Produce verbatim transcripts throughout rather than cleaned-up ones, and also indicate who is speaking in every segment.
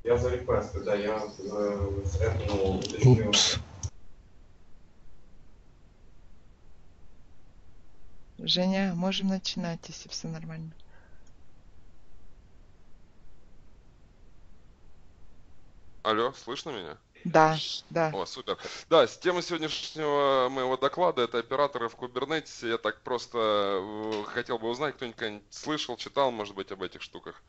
Speaker 1: Я за реквесты, да, я э, этому уточню.
Speaker 2: Женя, можем начинать, если все нормально.
Speaker 3: Алло, слышно меня?
Speaker 2: Да, да.
Speaker 3: О, супер. Да, тема сегодняшнего моего доклада — это операторы в Kubernetes. Я так просто э, хотел бы узнать, кто-нибудь слышал, читал, может быть, об этих штуках.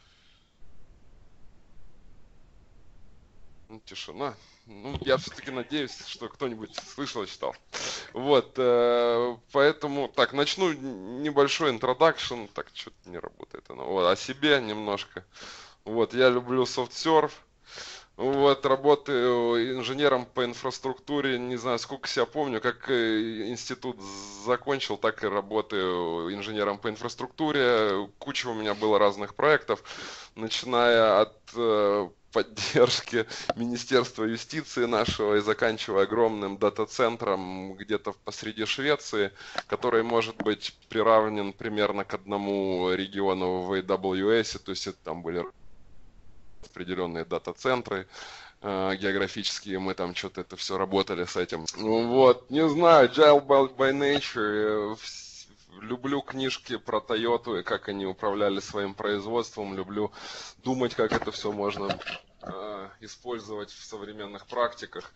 Speaker 3: Ну, тишина. Ну, я все-таки надеюсь, что кто-нибудь слышал и читал. Вот, э, поэтому, так, начну небольшой интродакшн. Так, что-то не работает оно. Вот, о себе немножко. Вот, я люблю SoftServe. Вот, работаю инженером по инфраструктуре, не знаю, сколько себя помню, как институт закончил, так и работаю инженером по инфраструктуре. Куча у меня было разных проектов, начиная от э, поддержки Министерства юстиции нашего и заканчивая огромным дата-центром где-то посреди Швеции, который может быть приравнен примерно к одному региону в эй дабл ю эс, то есть это там были определенные дата-центры э, географические, мы там что-то это все работали с этим. Ну вот, не знаю, Agile by Nature, э, люблю книжки про Toyota и как они управляли своим производством, люблю думать, как это все можно э, использовать в современных практиках.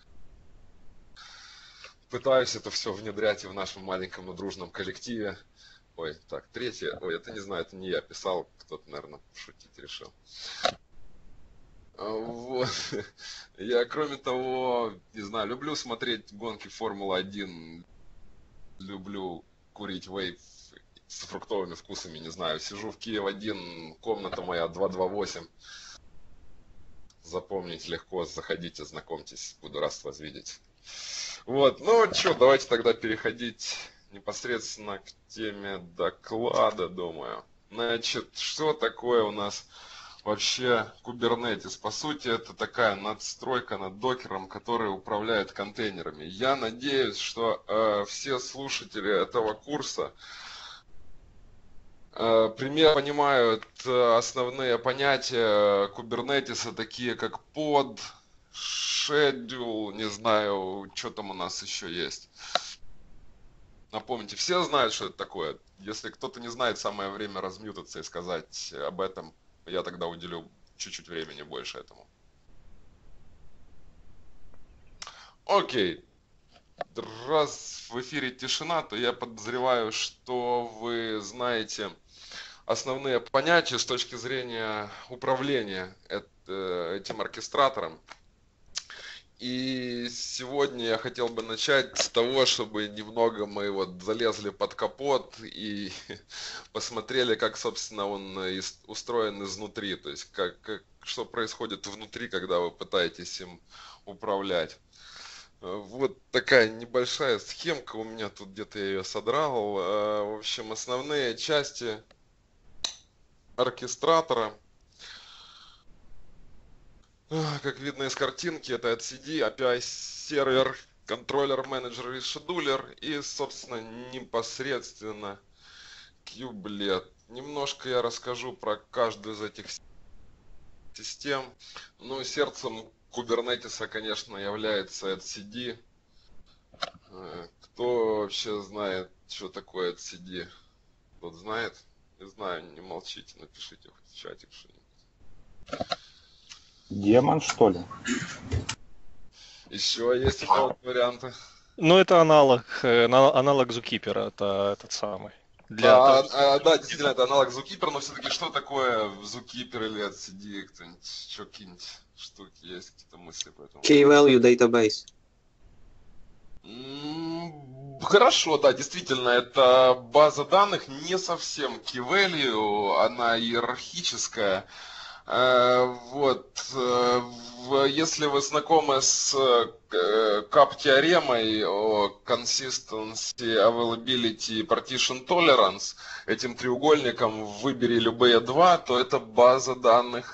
Speaker 3: Пытаюсь это все внедрять и в нашем маленьком, но дружном коллективе. Ой, так, третье. Ой, это не знаю, это не я писал, кто-то, наверное, шутить решил. Вот. Я, кроме того, не знаю, люблю смотреть гонки Формулы один, люблю курить вейп с фруктовыми вкусами, не знаю, сижу в Киев один, комната моя два два восемь. Запомнить легко, заходите, знакомьтесь, буду рад вас видеть. Вот, ну что, давайте тогда переходить непосредственно к теме доклада, думаю. Значит, что такое у нас вообще Kubernetes? По сути, это такая надстройка над докером, которая управляет контейнерами. Я надеюсь, что э, все слушатели этого курса э, примерно понимают э, основные понятия Kubernetes, такие как под, schedule, не знаю, что там у нас еще есть. Напомните, все знают, что это такое. Если кто-то не знает, самое время размьютаться и сказать об этом. Я тогда уделю чуть-чуть времени больше этому. Окей. Раз в эфире тишина, то я подозреваю, что вы знаете основные понятия с точки зрения управления этим оркестратором. И сегодня я хотел бы начать с того, чтобы немного мы вот залезли под капот и посмотрели, как, собственно, он устроен изнутри, то есть как, как, что происходит внутри, когда вы пытаетесь им управлять. Вот такая небольшая схемка у меня тут, где-то я ее содрал. В общем, основные части оркестратора. Как видно из картинки, это эт си ди, эй пи ай-сервер, контроллер, менеджер и шедулер, и, собственно, непосредственно кьюблет. Немножко я расскажу про каждую из этих систем. Ну, сердцем Kubernetes, конечно, является эт си ди. Кто вообще знает, что такое эт си ди? Кто знает? Не знаю, не молчите, напишите в чатик что-нибудь.
Speaker 4: Демон, что ли?
Speaker 3: Еще есть у кого-то варианты?
Speaker 5: Ну, это аналог, аналог Zookeeper, это этот самый.
Speaker 3: Для а, того, а, да, действительно, это аналог Zookeeper, но все-таки что такое Zookeeper или эт си ди? Кто-нибудь, что, какие-нибудь штуки есть, какие-то мысли по этому?
Speaker 6: Key-value database.
Speaker 3: Хорошо, да, действительно, это база данных, не совсем key-value, она иерархическая. Вот, если вы знакомы с кап-теоремой о consistency, availability и partition tolerance, этим треугольником выбери любые два, то это база данных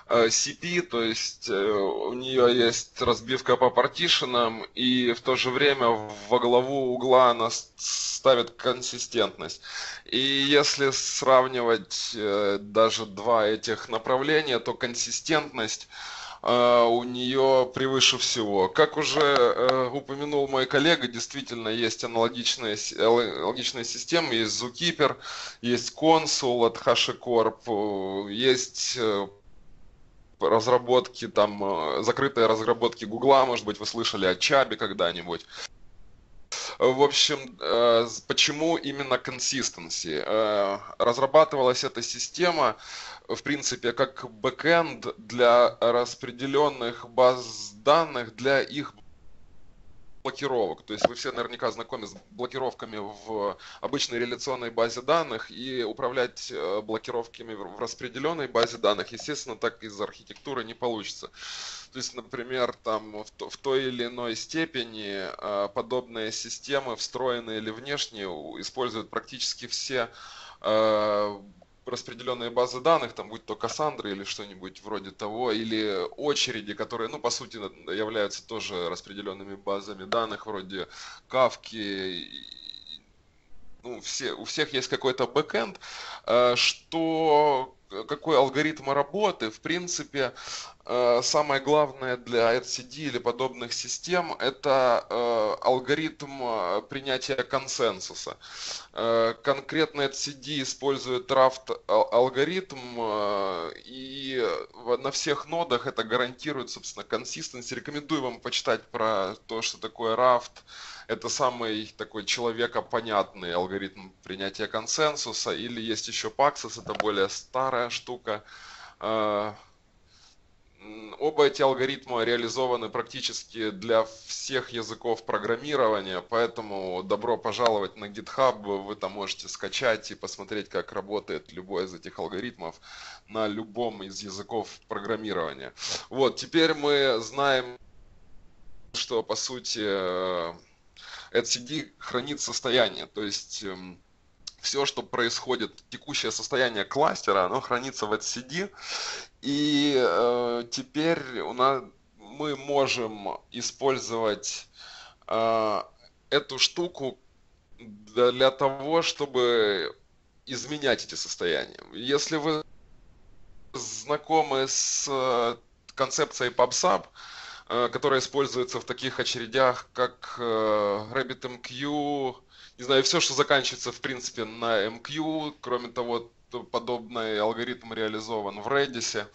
Speaker 3: си пи, то есть у нее есть разбивка по партишенам, и в то же время во главу угла она ставит консистентность. И если сравнивать даже два этих направления, то консистентность у нее превыше всего. Как уже упомянул мой коллега, действительно есть аналогичные, аналогичные системы. Есть Zookeeper, есть Consul от HashiCorp, есть разработки, там, закрытые разработки Гугла, может быть, вы слышали о Чабе когда-нибудь. В общем, почему именно consistency? Разрабатывалась эта система, в принципе, как бэкэнд для распределенных баз данных, для их блокировок. То есть вы все наверняка знакомы с блокировками в обычной реляционной базе данных, и управлять блокировками в распределенной базе данных, естественно, так из архитектуры не получится. То есть, например, там в, то, в той или иной степени подобные системы, встроенные или внешние, используют практически все распределенные базы данных, там будь то Кассандра или что-нибудь вроде того, или очереди, которые, ну, по сути, являются тоже распределенными базами данных, вроде Кавки. Ну, все, у всех есть какой-то бэкэнд, что какой алгоритм работы, в принципе, самое главное для etcd или подобных систем – это алгоритм принятия консенсуса. Конкретно etcd использует рафт алгоритм, и на всех нодах это гарантирует, собственно, консистенси. Рекомендую вам почитать про то, что такое рафт. Это самый такой человекопонятный алгоритм принятия консенсуса. Или есть еще Paxos, это более старая штука. Оба эти алгоритма реализованы практически для всех языков программирования, поэтому добро пожаловать на GitHub, вы там можете скачать и посмотреть, как работает любой из этих алгоритмов на любом из языков программирования. Вот, теперь мы знаем, что по сути etcd хранит состояние, то есть все, что происходит, текущее состояние кластера, оно хранится в etcd, и э, теперь у нас, мы можем использовать э, эту штуку для того, чтобы изменять эти состояния. Если вы знакомы с концепцией PubSub, которая используется в таких очередях, как RabbitMQ, не знаю, все, что заканчивается, в принципе, на эм кью, кроме того, подобный алгоритм реализован в Redis,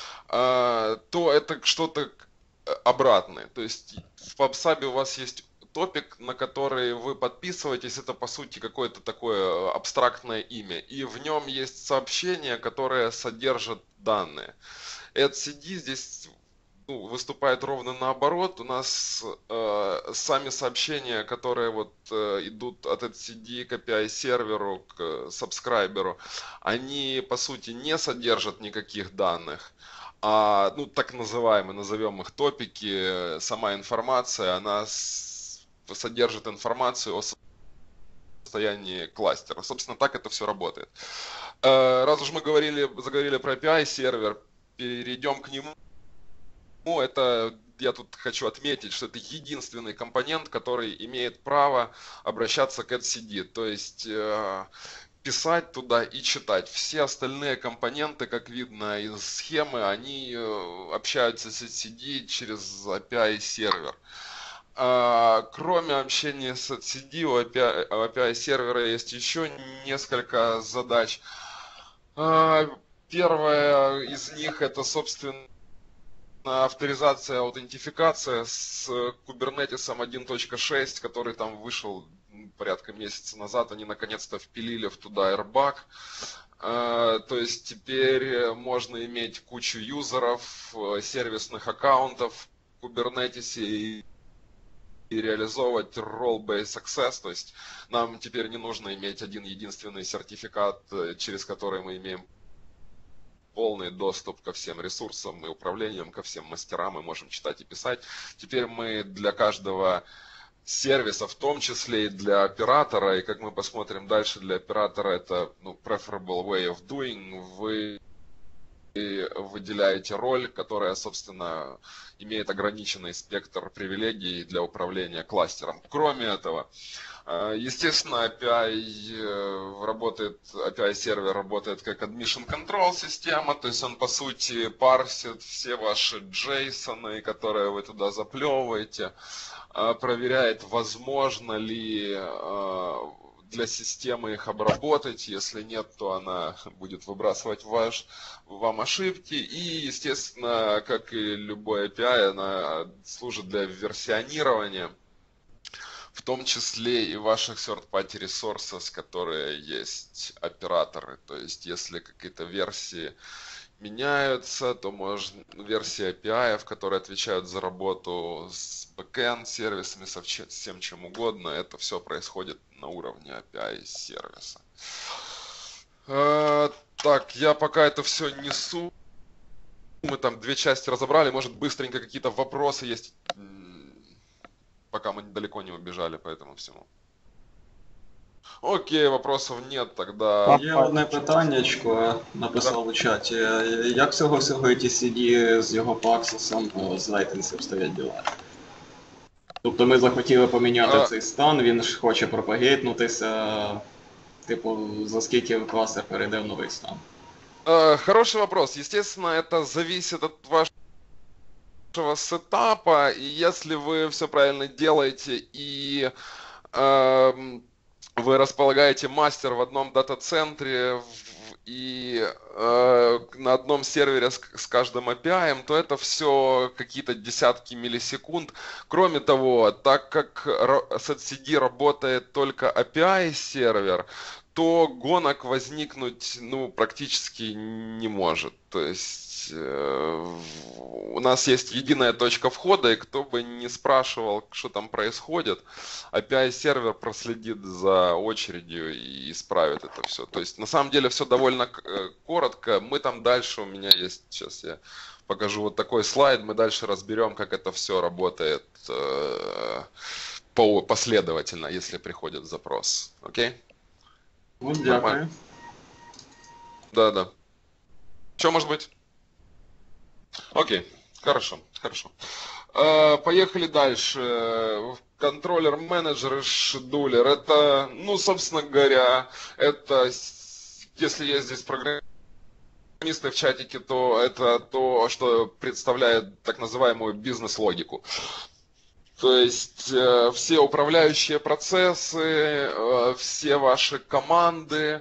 Speaker 3: то это что-то обратное. То есть в PubSub у вас есть топик, на который вы подписываетесь, это по сути какое-то такое абстрактное имя, и в нем есть сообщения, которые содержат данные. etcd здесь ну, выступает ровно наоборот. У нас э, сами сообщения, которые вот э, идут от etcd к эй пи ай серверу, к сабскрайберу, они по сути не содержат никаких данных, а ну так называемые, назовем их топики, сама информация, она с, содержит информацию о состоянии кластера. Собственно, так это все работает. Э, раз уж мы говорили, заговорили про эй пи ай сервер, перейдем к нему. Ну, это я тут хочу отметить, что это единственный компонент, который имеет право обращаться к etcd, то есть э, писать туда и читать. Все остальные компоненты, как видно из схемы, они э, общаются с etcd через эй пи ай сервер. Э, кроме общения с etcd, у эй пи ай, у эй пи ай сервера есть еще несколько задач. Э, первая из них это, собственно, авторизация, аутентификация с Kubernetes один точка шесть, который там вышел порядка месяца назад. Они наконец-то впилили в туда Airbag. То есть теперь можно иметь кучу юзеров, сервисных аккаунтов в Kubernetes и и реализовывать role-based access, то есть нам теперь не нужно иметь один единственный сертификат, через который мы имеем полный доступ ко всем ресурсам и управлениям, ко всем мастерам, мы можем читать и писать. Теперь мы для каждого сервиса, в том числе и для оператора, и как мы посмотрим дальше, для оператора это ну, preferable way of doing, вы выделяете роль, которая, собственно, имеет ограниченный спектр привилегий для управления кластером. Кроме этого, естественно, эй пи ай работает, эй пи ай-сервер работает как admission control система, то есть он, по сути, парсит все ваши джейсоны, которые вы туда заплевываете, проверяет, возможно ли для системы их обработать, если нет, то она будет выбрасывать ваш, вам ошибки, и, естественно, как и любой эй пи ай, она служит для версионирования, в том числе и ваших third-party resources, которые есть операторы, то есть если какие-то версии меняются, то можно версии эй пи ай, которые отвечают за работу с бэкэнд сервисами, со всем чем угодно, это все происходит на уровне эй пи ай сервиса. Э, так, я пока это все несу. Мы там две части разобрали, может быстренько какие-то вопросы есть, пока мы далеко не убежали по этому всему. Окей, вопросів нет, тогда...
Speaker 6: Є одне питаннячко, написав у чаті. Як всього всього ті сі ді з його паксисом з лейтенсів стоять діла? Тобто ми захотіли поміняти
Speaker 3: А...
Speaker 6: цей стан, він ж хоче пропагейтнутися, типу, за скільки кластер перейде в новий стан?
Speaker 3: А, хороший вопрос. Естественно, это зависит от вашего сетапа, и если вы все правильно делаете и... Э, вы располагаете мастер в одном дата-центре и э, на одном сервере с, с каждым эй пи ай, то это все какие-то десятки миллисекунд. Кроме того, так как сетсиди работает только эй пи ай-сервер, то гонок возникнуть ну, практически не может. То есть э, у нас есть единая точка входа, и кто бы не спрашивал, что там происходит, эй пи ай-сервер проследит за очередью и исправит это все. То есть на самом деле все довольно коротко. Мы там дальше, у меня есть, сейчас я покажу вот такой слайд, мы дальше разберем, как это все работает э, по, последовательно, если приходит запрос. Окей?
Speaker 6: Ну, дякую.
Speaker 3: Да, да. Что может быть? Окей, хорошо, хорошо. Э, поехали дальше. Контроллер-менеджер и шедулер. Это, ну, собственно говоря, это, если есть здесь программисты в чатике, то это то, что представляет так называемую бизнес-логику. То есть э, все управляющие процессы, э, все ваши команды,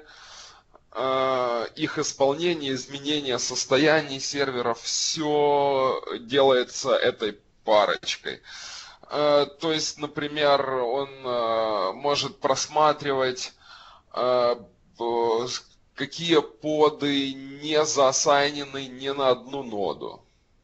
Speaker 3: э, их исполнение, изменение состояний серверов, все делается этой парочкой. Э, то есть, например, он э, может просматривать, э, какие поды не заассайнены ни на одну ноду.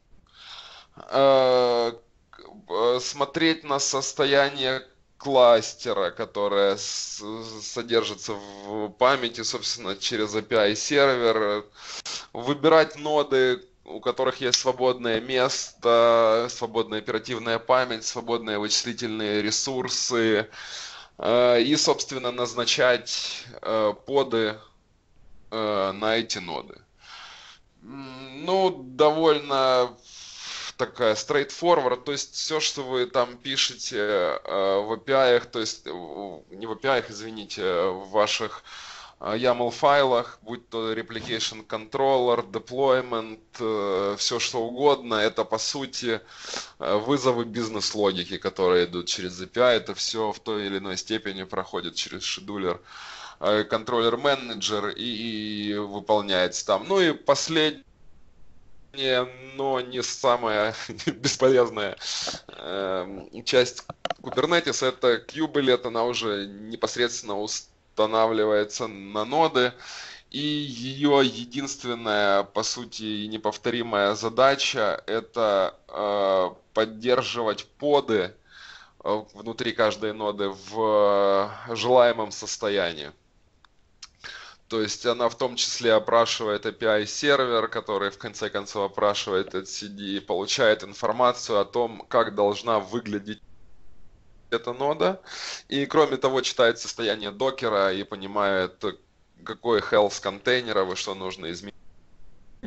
Speaker 3: Э, смотреть на состояние кластера, которое содержится в памяти, собственно, через эй пи ай-сервер, выбирать ноды, у которых есть свободное место, свободная оперативная память, свободные вычислительные ресурсы, и, собственно, назначать поды на эти ноды. Ну, довольно... такая straightforward, то есть все, что вы там пишете э, в эй пи ай, то есть не в эй пи ай, извините, в ваших э, ямл файлах, будь то replication controller, deployment, э, все что угодно, это по сути э, вызовы бизнес-логики, которые идут через эй пи ай, это все в той или иной степени проходит через шедулер, э, контроллер-менеджер и, и выполняется там. Ну и последний, но не самая бесполезная э, часть Kubernetes, это Kubelet, она уже непосредственно устанавливается на ноды, и ее единственная, по сути, и неповторимая задача это э, поддерживать поды э, внутри каждой ноды в э, желаемом состоянии. То есть она в том числе опрашивает эй пи ай-сервер, который в конце концов опрашивает etcd и получает информацию о том, как должна выглядеть эта нода. И кроме того читает состояние докера и понимает, какой health контейнеров и что нужно изменить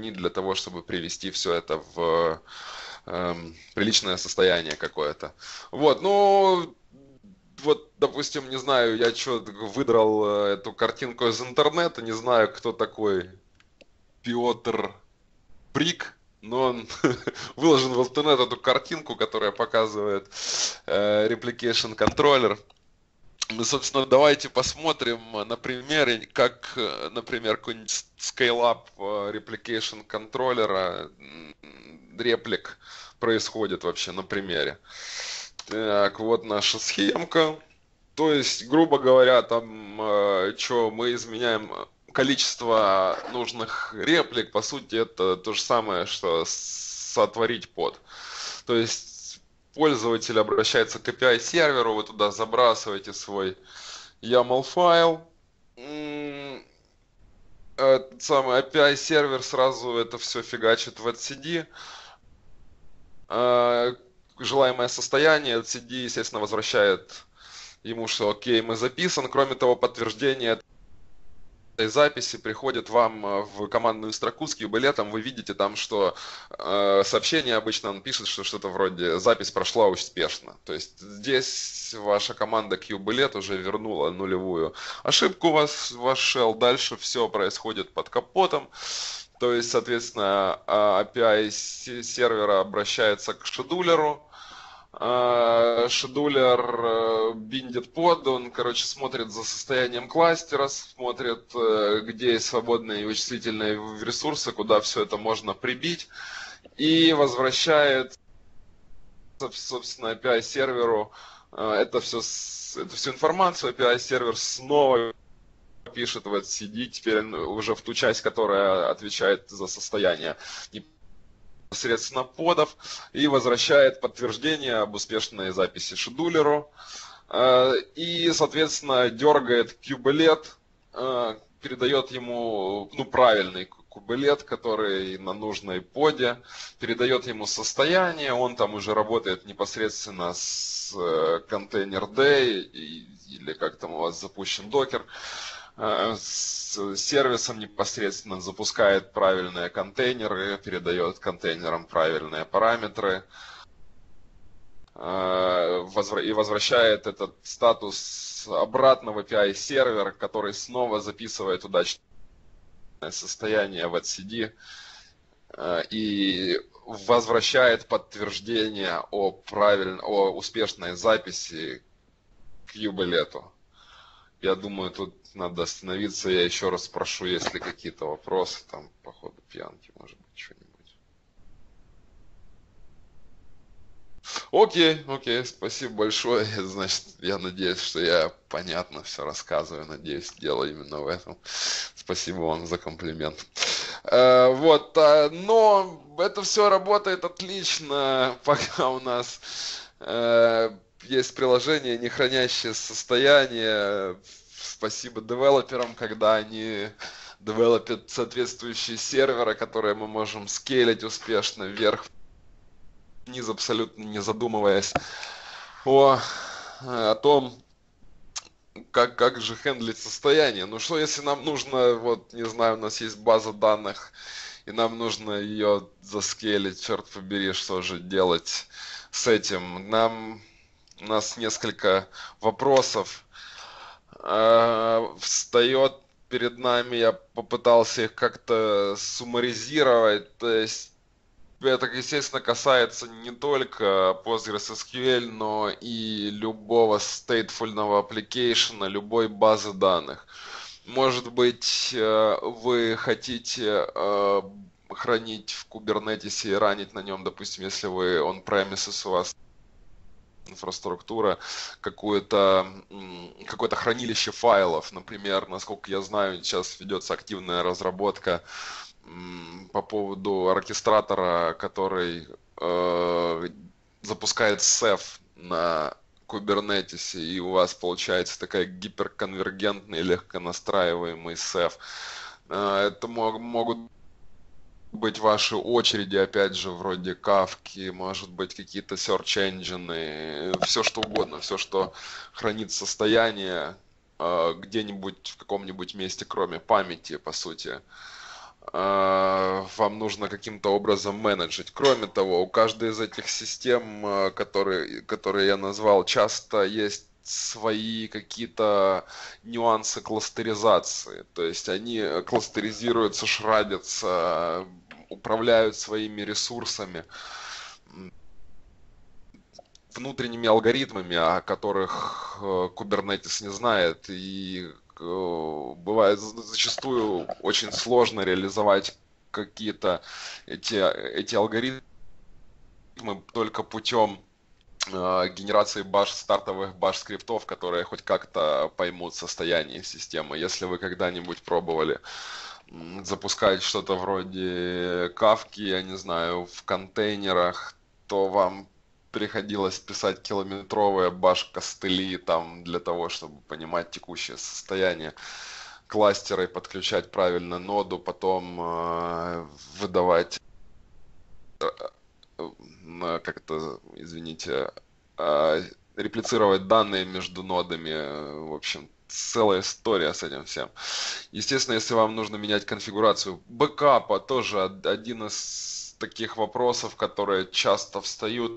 Speaker 3: сохранить для того, чтобы привести все это в эм, приличное состояние какое-то. Вот, ну, вот, допустим, не знаю, я что выдрал э, эту картинку из интернета, не знаю, кто такой Петр Брик, но он выложил в интернет эту картинку, которая показывает э, Replication Controller. Ну, собственно, давайте посмотрим на примере, как, э, например, какой-нибудь Scale-Up э, Replication контроллера, м, реплик происходит вообще на примере. Так, вот наша схемка. То есть, грубо говоря, там, э, что мы изменяем количество нужных реплик, по сути, это то же самое, что сотворить под. То есть, пользователь обращается к эй пи ай-серверу, вы туда забрасываете свой ямл файл. Этот самый эй пи ай-сервер сразу это все фигачит в etcd. Желаемое состояние etcd, естественно, возвращает ему, что окей, мы записан. Кроме того, подтверждение этой записи приходит вам в командную строку с кьюбилетом. Вы видите там, что э, сообщение обычно он пишет, что что-то вроде «запись прошла успешно». То есть здесь ваша команда кьюбилет уже вернула нулевую ошибку у вас, ваш shell. Дальше все происходит под капотом. То есть, соответственно, эй пи ай сервера обращается к шедулеру. Шедулер биндит под, он, короче, смотрит за состоянием кластера, смотрит, где есть свободные вычислительные ресурсы, куда все это можно прибить, и возвращает, собственно, эй пи ай серверу это все, эту всю информацию. эй пи ай сервер снова пишет в etcd, теперь уже в ту часть, которая отвечает за состояние непосредственно подов, и возвращает подтверждение об успешной записи шедулеру, и, соответственно, дергает кьюбилет, передает ему, ну, правильный кьюбилет, который на нужной поде, передает ему состояние, он там уже работает непосредственно с контейнер day, или как там у вас запущен докер, с сервисом непосредственно запускает правильные контейнеры, передает контейнерам правильные параметры и возвращает этот статус обратно в эй пи ай сервер, который снова записывает удачное состояние в etcd и возвращает подтверждение о, правиль... о успешной записи к кьюбилету. Я думаю, тут надо остановиться. Я еще раз спрошу, есть ли какие-то вопросы, там, по ходу пьянки, может быть, что-нибудь. Окей, окей, спасибо большое. Значит, я надеюсь, что я понятно все рассказываю. Надеюсь, дело именно в этом. Спасибо вам за комплимент. Э, вот, а, но это все работает отлично, пока у нас э, есть приложение, не хранящее состояние. Спасибо девелоперам, когда они девелопят соответствующие серверы, которые мы можем скейлить успешно вверх, вниз, абсолютно не задумываясь о, о том, как, как же хендлить состояние. Ну что, если нам нужно, вот, не знаю, у нас есть база данных, и нам нужно ее заскейлить, черт побери, что же делать с этим? Нам, у нас несколько вопросов встает перед нами, я попытался их как-то суммаризировать, то есть это, естественно, касается не только PostgreSQL, но и любого statefulного application, любой базы данных. Может быть, вы хотите хранить в Kubernetes и ранить на нем, допустим, если вы on-premises, у вас инфраструктура, какое-то какое-то хранилище файлов, например, насколько я знаю, сейчас ведется активная разработка по поводу оркестратора, который э, запускает сеф на Kubernetes, и у вас получается такая гиперконвергентный, легко настраиваемый сеф. Э, это мог, могут быть ваши очереди, опять же, вроде Кавки, может быть, какие-то search engine, все что угодно, все, что хранит состояние э, где-нибудь в каком-нибудь месте, кроме памяти, по сути. а, вам нужно каким-то образом менеджить. Кроме того, у каждой из этих систем, а, которые, которые я назвал, часто есть свои какие-то нюансы кластеризации. То есть они кластеризируются, шрадятся, управляют своими ресурсами, внутренними алгоритмами, о которых э, Kubernetes не знает, и э, бывает за- зачастую очень сложно реализовать какие-то эти, эти алгоритмы только путем э, генерации баш, стартовых баш-скриптов, которые хоть как-то поймут состояние системы. Если вы когда-нибудь пробовали м, запускать что-то вроде кавки, я не знаю, в контейнерах, то вам приходилось писать километровые баш-костыли там для того, чтобы понимать текущее состояние кластера и подключать правильно ноду, потом э, выдавать, э, э, как это, извините, э, реплицировать данные между нодами. э, В общем, целая история с этим всем. Естественно, если вам нужно менять конфигурацию бэкапа, тоже од- один из таких вопросов, которые часто встают.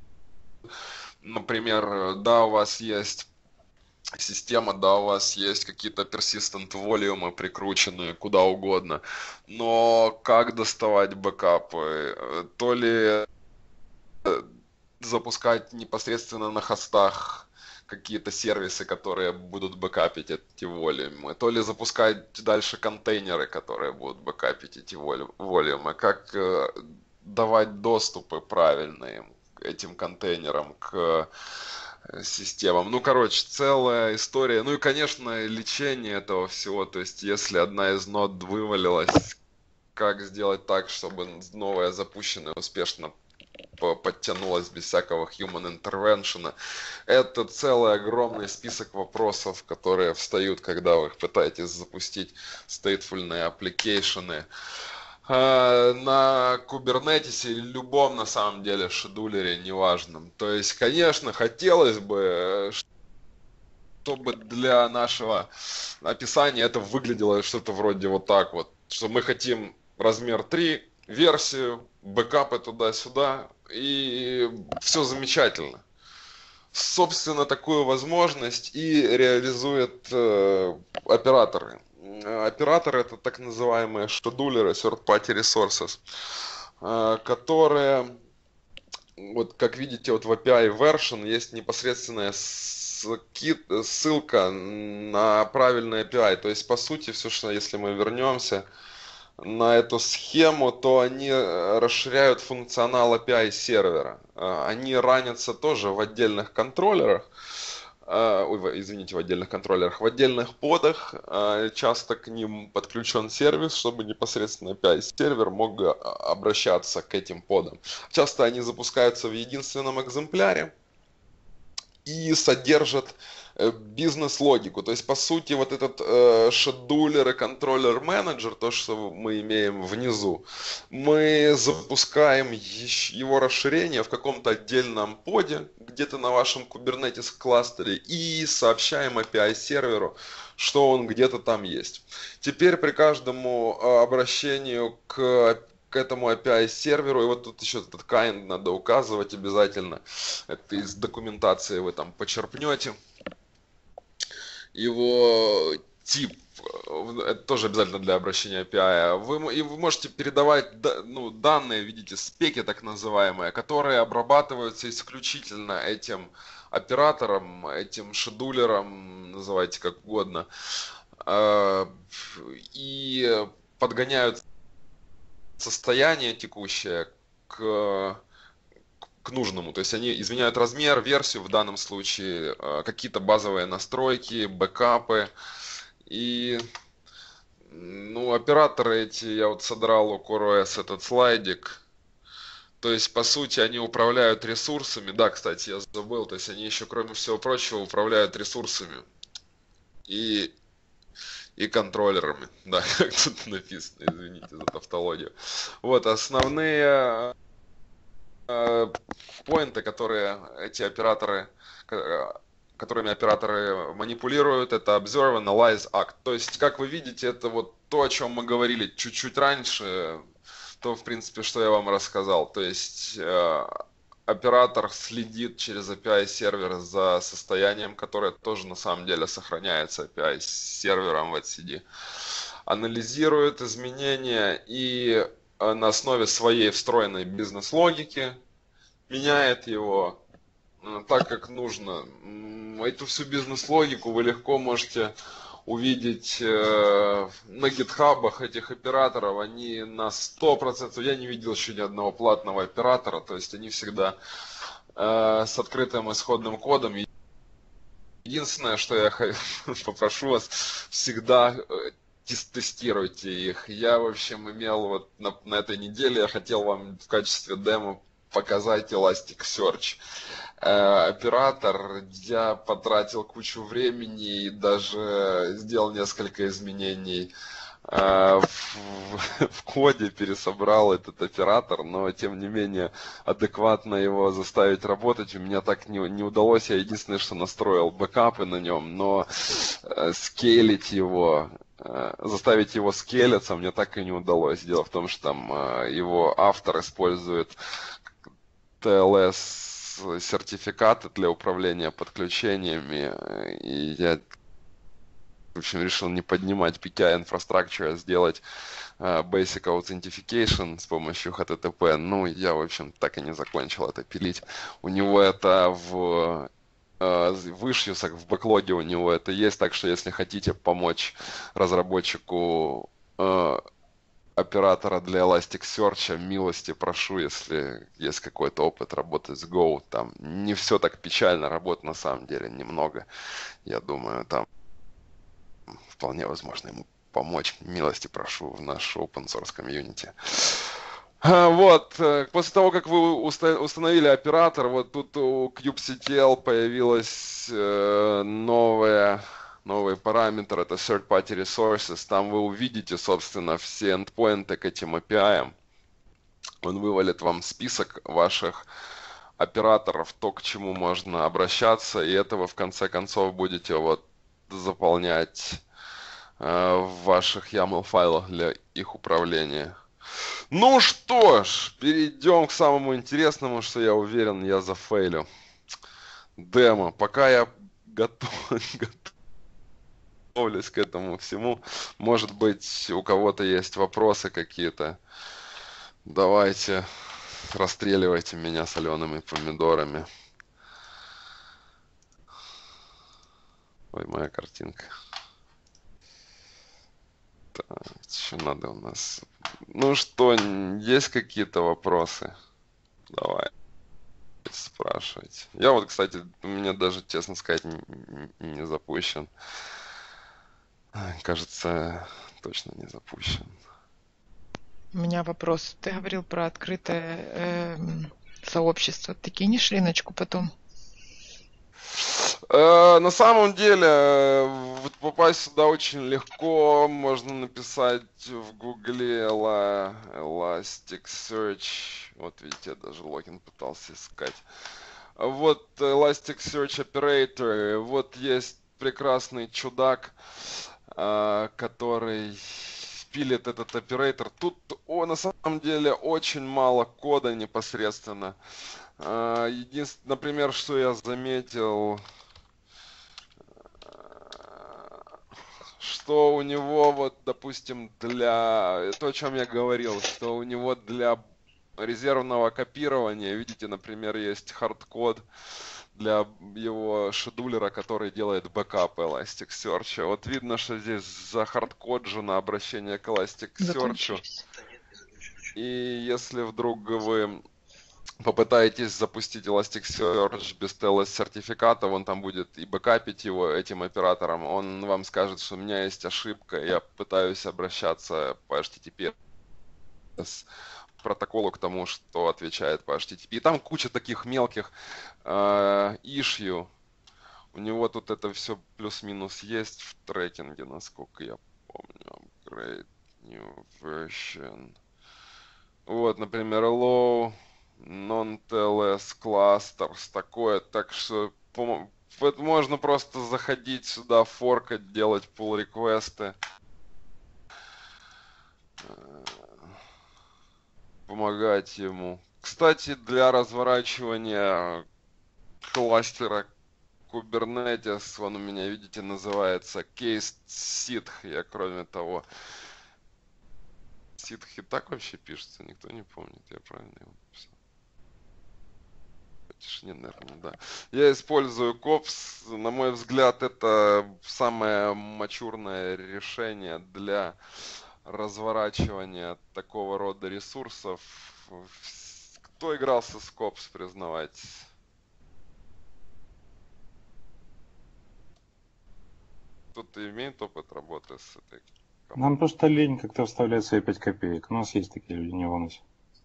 Speaker 3: Например, да, у вас есть система, да, у вас есть какие-то persistent волюмы прикрученные куда угодно, но как доставать бэкапы? Э, То ли запускать непосредственно на хостах какие-то сервисы, которые будут бэкапить эти волюмы, то ли запускать дальше контейнеры, которые будут бэкапить эти волю- волюмы, как э, давать доступы правильные этим контейнерам к э, системам. Ну, короче, целая история. Ну и, конечно, лечение этого всего. То есть, если одна из нод вывалилась, как сделать так, чтобы новая запущенная успешно по- подтянулась без всякого human intervention. Это целый огромный список вопросов, которые встают, когда вы пытаетесь запустить statefulные аппликейшены. А, На Kubernetes или любом на самом деле шедулере, неважном. То есть, конечно, хотелось бы, э, чтобы для нашего описания это выглядело что-то вроде вот так вот, что мы хотим размер три, версию, бэкапы туда-сюда, и все замечательно. Собственно, такую возможность и реализуют э, операторы. Э, Операторы это так называемые шедулеры, third-party resources, э, которые, вот как видите, вот в эй пи ай version есть непосредственная ски- ссылка на правильный эй пи ай. То есть, по сути, все, что если мы вернемся на эту схему, то они э, расширяют функционал эй пи ай сервера. Э, Они ранятся тоже в отдельных контроллерах, э, ой, в- извините, в отдельных контроллерах, в отдельных подах. э, Часто к ним подключен сервис, чтобы непосредственно эй пи ай сервер мог э, обращаться к этим подам. Часто они запускаются в единственном экземпляре и содержат э, бизнес-логику. То есть, по сути, вот этот э, шедулер и контроллер-менеджер, то, что мы имеем внизу, мы запускаем ещ- его расширение в каком-то отдельном поде, где-то на вашем Kubernetes кластере, и сообщаем эй пи ай серверу, что он где-то там есть. Теперь при каждому э, обращению к к этому эй пи ай серверу, и вот тут еще этот kind надо указывать обязательно, это из документации вы там почерпнете, его тип, э, это тоже обязательно для обращения эй пи ай, вы, мо- и вы можете передавать да- ну, данные, видите, спеки так называемые, которые обрабатываются исключительно этим оператором, этим шедулером, называйте как угодно, э, и подгоняют состояние текущее к, к нужному. То есть они изменяют размер, версию в данном случае, э, какие-то базовые настройки, бэкапы. И ну, операторы эти, я вот содрал у CoreOS этот слайдик. То есть, по сути, они управляют ресурсами. Да, кстати, я забыл. То есть, они еще, кроме всего прочего, управляют ресурсами. И и контроллерами, да, как тут написано, извините за тавтологию. Вот, основные э, поинты, которые эти операторы, э, которыми операторы манипулируют, это Observe, Analyze, Act. То есть, как вы видите, это вот то, о чем мы говорили чуть-чуть раньше, то, в принципе, что я вам рассказал. То есть, э, оператор следит через эй пи ай-сервер за состоянием, которое тоже на самом деле сохраняется эй пи ай-сервером в etcd, анализирует изменения и э, на основе своей встроенной бизнес-логики меняет его так, как нужно. Эту всю бизнес-логику вы легко можете увидеть э, на гитхабах этих операторов. Они на сто процентов, я не видел еще ни одного платного оператора, то есть они всегда э, с открытым исходным кодом. Единственное, что я попрошу вас, всегда тестируйте их. Я, в общем, имел вот на, на этой неделе, я хотел вам в качестве демо показать Elasticsearch. Э, оператор, я потратил кучу времени и даже сделал несколько изменений э, в, в коде, пересобрал этот оператор, но тем не менее адекватно его заставить работать у меня так не, не удалось. Я единственное, что настроил бэкапы на нем, но э, скейлить его, заставить его скелиться мне так и не удалось. Дело в том, что там его автор использует ти эл эс сертификаты для управления подключениями, и я, в общем, решил не поднимать пи кей ай Infrastructure, а сделать Basic Authentication с помощью эйч ти ти пи. Ну, я, в общем, так и не закончил это пилить. У него это в в ишьюсах, в бэклоге у него это есть, так что если хотите помочь разработчику э, оператора для Elasticsearch, милости прошу, если есть какой-то опыт работы с Go, там не все так печально, работы на самом деле немного, я думаю, там вполне возможно ему помочь, милости прошу в наш open source комьюнити. Вот, после того, как вы установили оператор, вот тут у kubectl появилась новая, новый параметр, это Third Party Resources. Там вы увидите, собственно, все эндпоинты к этим эй пи ай. Он вывалит вам список ваших операторов, то, к чему можно обращаться, и это вы в конце концов будете вот заполнять в ваших ямл файлах для их управления. Ну что ж, перейдем к самому интересному, что я уверен, я зафейлю. Демо. Пока я готов, готовлюсь к этому всему, может быть, у кого-то есть вопросы какие-то. Давайте, расстреливайте меня солеными помидорами. Ой, моя картинка. Так, что надо у нас? Ну что, есть какие-то вопросы? Давай, спрашивайте. Я вот, кстати, у меня даже, честно сказать, не, не запущен. Кажется, точно не запущен.
Speaker 2: У меня вопрос. Ты говорил про открытое э, сообщество. Ты кинешь линочку потом?
Speaker 3: На самом деле, попасть сюда очень легко. Можно написать в гугле Elasticsearch. Вот видите, я даже логин пытался искать. Вот Elasticsearch Operator. Вот есть прекрасный чудак, который пилит этот оператор. Тут о, на самом деле очень мало кода непосредственно. Единственное, например, что я заметил, что у него вот, допустим, для, то, о чем я говорил, что у него для резервного копирования, видите, например, есть хардкод для его шедулера, который делает бэкап Elasticsearch. Вот видно, что здесь захардкоджено обращение к Elasticsearch. И если вдруг вы попытаетесь запустить Elasticsearch без ти эл эс-сертификата, он там будет и бэкапить его этим оператором, он вам скажет, что у меня есть ошибка, я пытаюсь обращаться по эйч ти ти пи с протоколу к тому, что отвечает по эйч ти ти пи. И там куча таких мелких э, issue. У него тут это все плюс-минус есть в трекинге, насколько я помню. Upgrade, new version. Вот, например, low non-ти эл эс clusters, такое. Так что вот можно просто заходить сюда, форкать, делать pull-реквесты. Помогать ему. Кстати, для разворачивания кластера Kubernetes, он у меня, видите, называется Case Sitch. Я, кроме того, Sitch и так вообще пишется, никто не помнит, я правильно его написал? Не, наверное, да. Я использую копс. На мой взгляд, это самое мачурное решение для разворачивания такого рода ресурсов. Кто игрался с копс, признавайтесь? Кто-то имеет опыт работы с этой командой?
Speaker 4: Нам просто лень как-то вставлять свои пять копеек. У нас есть такие люди, не волнуйся.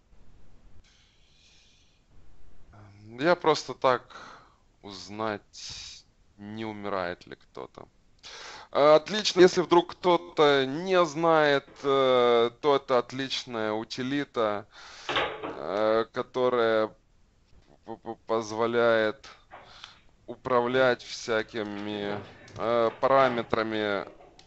Speaker 3: Я просто так узнать, не умирает ли кто-то. Отлично, если вдруг кто-то не знает, то это отличная утилита, которая позволяет управлять всякими параметрами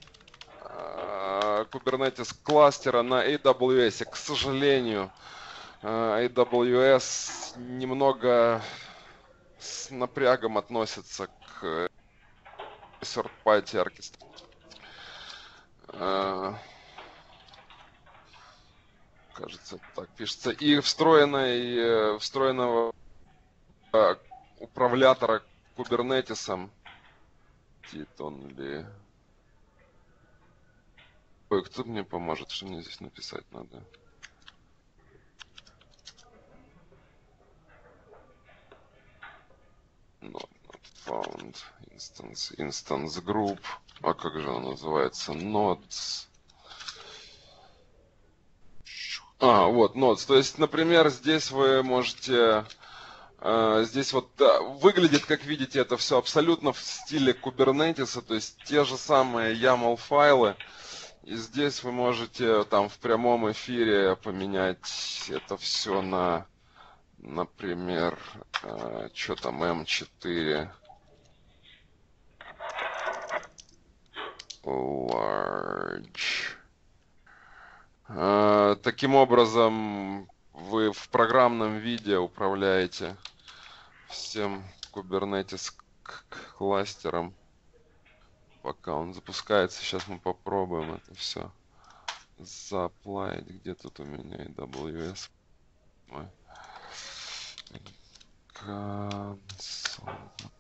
Speaker 3: Kubernetes кластера на эй дабл ю эс. К сожалению, эй дабл ю эс немного с напрягом относится к third-party оркестрации. Кажется, так пишется. И встроенной, встроенного управлятора Kubernetes. Титон ли... Ой, кто мне поможет? Что мне здесь написать надо? Not, not found. Instance, instance group. А как же она называется? Nodes. А, вот, nodes. То есть, например, здесь вы можете... Uh, здесь вот да, выглядит, как видите, это все абсолютно в стиле Kubernetes, то есть те же самые ямл файлы. И здесь вы можете там в прямом эфире поменять это все на, например, uh, что там, эм четыре. Large. Uh, таким образом, вы в программном виде управляете всем Kubernetes кластером, пока он запускается. Сейчас мы попробуем это все заплавить. Где тут у меня эй дабл ю эс? Ой. Console.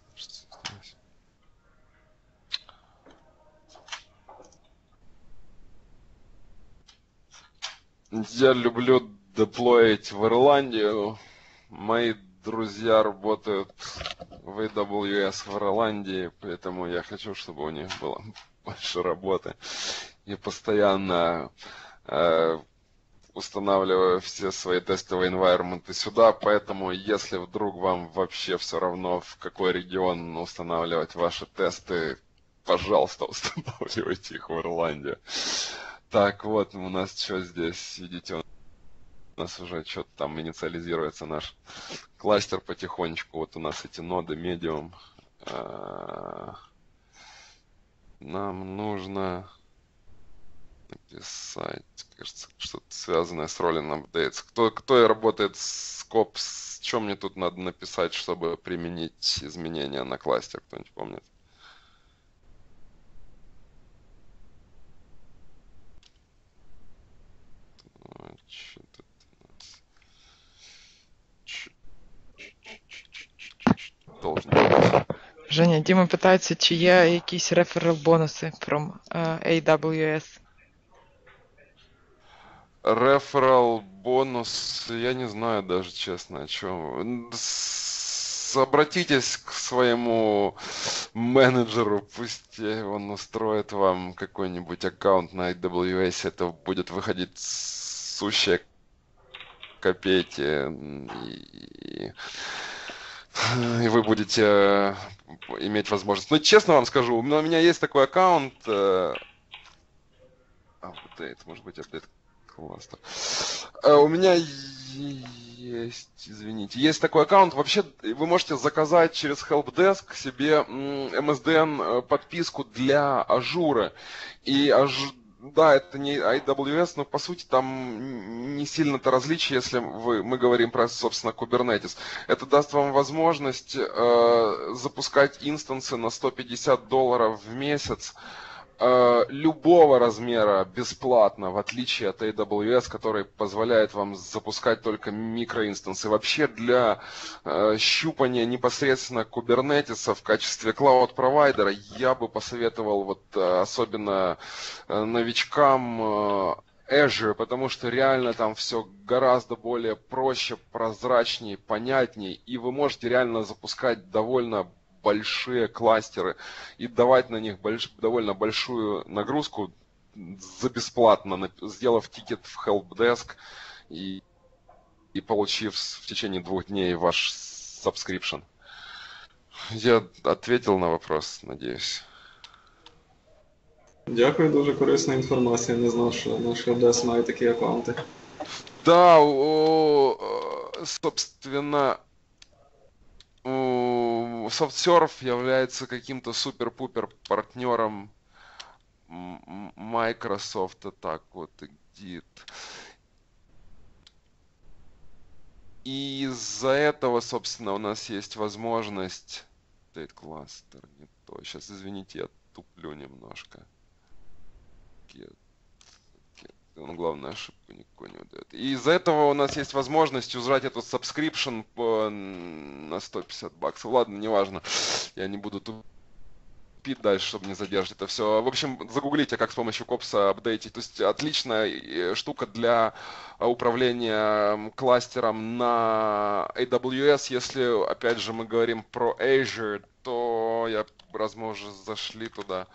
Speaker 3: Я люблю деплоить в Ирландию. Мои друзья работают в эй дабл ю эс в Ирландии, поэтому я хочу, чтобы у них было больше работы. И постоянно э, устанавливаю все свои тестовые environment сюда, поэтому если вдруг вам вообще все равно, в какой регион устанавливать ваши тесты, пожалуйста, устанавливайте их в Ирландию. Так, вот у нас что здесь, видите, у нас уже что-то там инициализируется наш кластер потихонечку. Вот у нас эти ноды medium. Нам нужно написать, кажется, что-то связанное с rolling updates. Кто, кто работает с копс, что мне тут надо написать, чтобы применить изменения на кластер, кто-нибудь помнит? Должен быть.
Speaker 2: Женя, Діма питається, чи є якісь реферал бонуси from uh, ей дабл ю ес?
Speaker 3: Реферал бонус, я не знаю даже, честно, о чем. С- Обратитесь к своему менеджеру, пусть он устроит вам какой-нибудь аккаунт на эй дабл ю эс, это будет выходить сущие копейки, и, и вы будете иметь возможность. Но честно вам скажу, у меня есть такой аккаунт, апдейт, может быть, апдейт кластер. У меня есть, извините, есть такой аккаунт. Вообще, вы можете заказать через Helpdesk себе эм эс ди эн подписку для ажура. И аж... да, это не эй дабл ю эс, но по сути там не сильно-то различие, если вы, мы говорим про, собственно, Kubernetes. Это даст вам возможность э, запускать инстансы на сто пятьдесят долларов в месяц э, любого размера бесплатно, в отличие от эй дабл ю эс, который позволяет вам запускать только микроинстансы. Вообще для э, щупания непосредственно Kubernetes в качестве клауд-провайдера я бы посоветовал вот э, особенно э, новичкам э, Azure, потому что реально там все гораздо более проще, прозрачнее, понятнее, и вы можете реально запускать довольно большие кластеры и давать на них больш... довольно большую нагрузку за бесплатно, сделав тикет в Helpdesk и, и получив в течение двух дней ваш subscription. Я ответил на вопрос, надеюсь.
Speaker 6: Дякую, дуже корисна інформація. Не знав, що наш Helpdesk має такі аккаунти.
Speaker 3: Да, о, собственно, SoftServe является каким-то супер-пупер партнером Microsoft, так вот и Git. И из-за этого, собственно, у нас есть возможность... State Cluster, не то. Сейчас, извините, я туплю немножко. Get. Он, главное, ошибку никакой не выдает. И из-за этого у нас есть возможность узрать этот subscription по, на сто пятьдесят баксов. Ладно, неважно. Я не буду тупить дальше, чтобы не задержать это все. В общем, загуглите, как с помощью копса апдейтить. То есть отличная штука для управления кластером на эй дабл ю эс. Если, опять же, мы говорим про Azure, то я, раз мы уже зашли туда...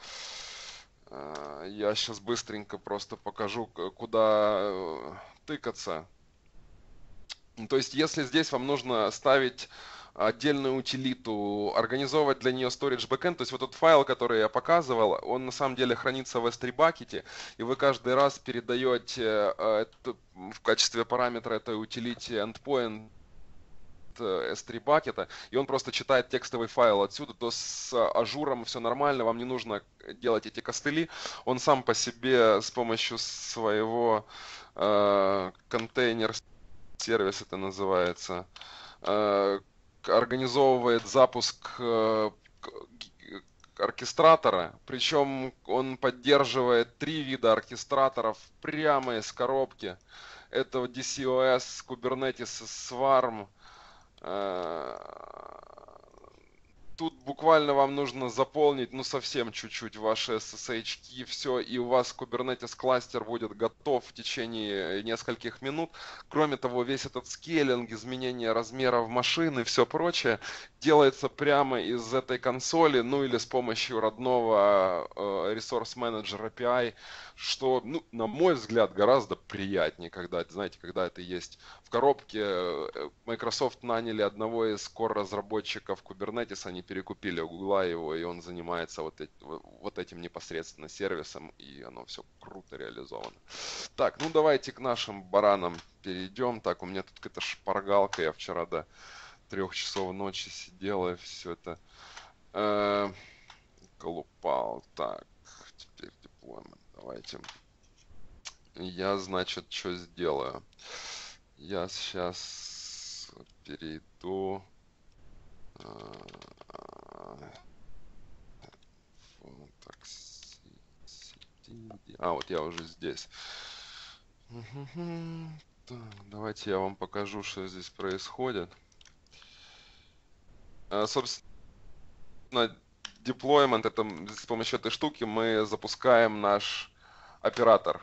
Speaker 3: Я сейчас быстренько просто покажу, куда тыкаться. То есть, если здесь вам нужно ставить отдельную утилиту, организовывать для нее storage backend, то есть вот тот файл, который я показывал, он на самом деле хранится в эс три бакете, и вы каждый раз передаете в качестве параметра этой утилити endpoint эс три бакета, и он просто читает текстовый файл отсюда, то с ажуром все нормально, вам не нужно делать эти костыли, он сам по себе с помощью своего э, контейнер-сервис это называется, э, организовывает запуск э, оркестратора, причем он поддерживает три вида оркестраторов прямо из коробки, это ди си о эс, Kubernetes, Swarm. Тут буквально вам нужно заполнить, ну, совсем чуть-чуть ваши эс эс эйч key, все, и у вас Kubernetes кластер будет готов в течение нескольких минут. Кроме того, весь этот скейлинг, изменение размеров машины и все прочее делается прямо из этой консоли, ну, или с помощью родного э, Resource Manager эй пи ай, что, ну, на мой взгляд, гораздо приятнее, когда, знаете, когда это есть в коробке. Microsoft наняли одного из core-разработчиков Kubernetes, они перекупили у Гугла его, и он занимается вот, эти, вот этим непосредственно сервисом, и оно все круто реализовано. Так, ну давайте к нашим баранам перейдем. Так, у меня тут какая-то шпаргалка, я вчера до трех часов ночи сидел и все это э, колупал. Так, теперь деплоймент. Давайте. Я, значит, что сделаю? Я сейчас перейду. Так, а, вот я уже здесь. Так, давайте я вам покажу, что здесь происходит. Собственно, deployment, это с помощью этой штуки мы запускаем наш оператор.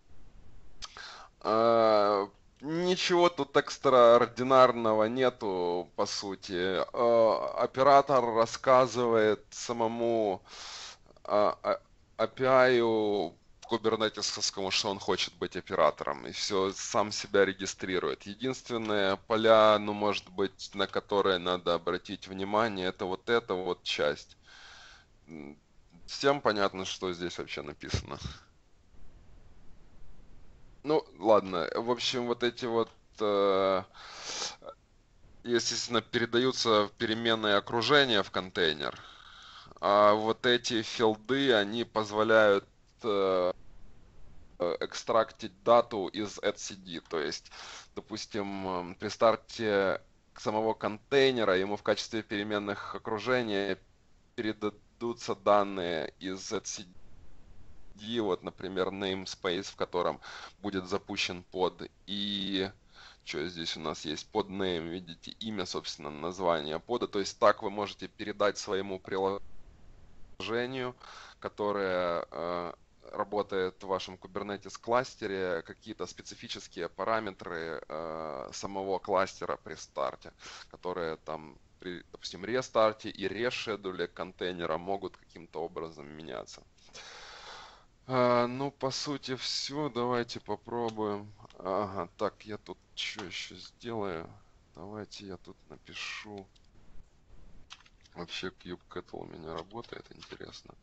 Speaker 3: Ничего тут экстраординарного нету, по сути. Оператор рассказывает самому эй пи ай кубернетисовскому, что он хочет быть оператором, и все сам себя регистрирует. Единственное поля, ну, может быть, на которые надо обратить внимание, это вот эта вот часть. Всем понятно, что здесь вообще написано? Ну, ладно, в общем, вот эти вот э, естественно, передаются переменные окружения в контейнер. А вот эти филды, они позволяют э, экстрактить дату из etcd. То есть, допустим, при старте самого контейнера ему в качестве переменных окружения передадутся данные из etcd. Вот, например, namespace, в котором будет запущен под, и что здесь у нас есть, под name, видите, имя, собственно, название пода. То есть так вы можете передать своему приложению, которое э, работает в вашем Kubernetes кластере, какие-то специфические параметры э, самого кластера при старте, которые там при, допустим, рестарте и решедуле контейнера могут каким-то образом меняться. А, ну, по сути, все. Давайте попробуем. Ага, так, я тут что еще сделаю? Давайте я тут напишу. Вообще, kubectl у меня работает, интересно.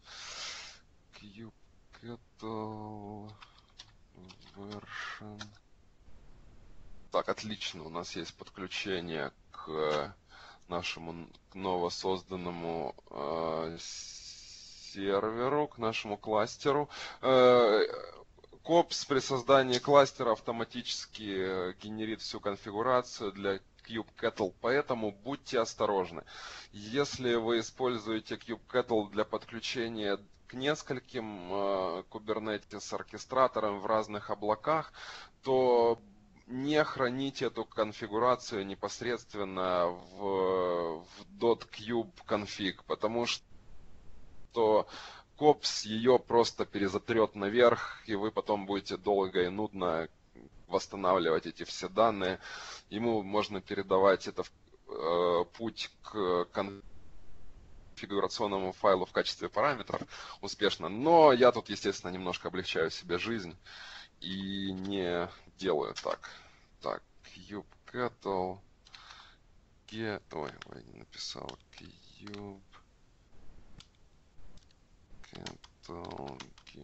Speaker 3: kubectl version. Так, отлично. У нас есть подключение к нашему новосозданному э, серверу, к нашему кластеру. Копс при создании кластера автоматически генерит всю конфигурацию для kubectl, поэтому будьте осторожны. Если вы используете kubectl для подключения к нескольким Kubernetes оркестраторам в разных облаках, то не храните эту конфигурацию непосредственно в, в .kube-config, потому что то копс ее просто перезатрет наверх, и вы потом будете долго и нудно восстанавливать эти все данные. Ему можно передавать это в, э, путь к конфигурационному файлу в качестве параметров успешно. Но я тут, естественно, немножко облегчаю себе жизнь и не делаю так. Так, kubectl get... Ой, ой, не написал. Cube... Kettle,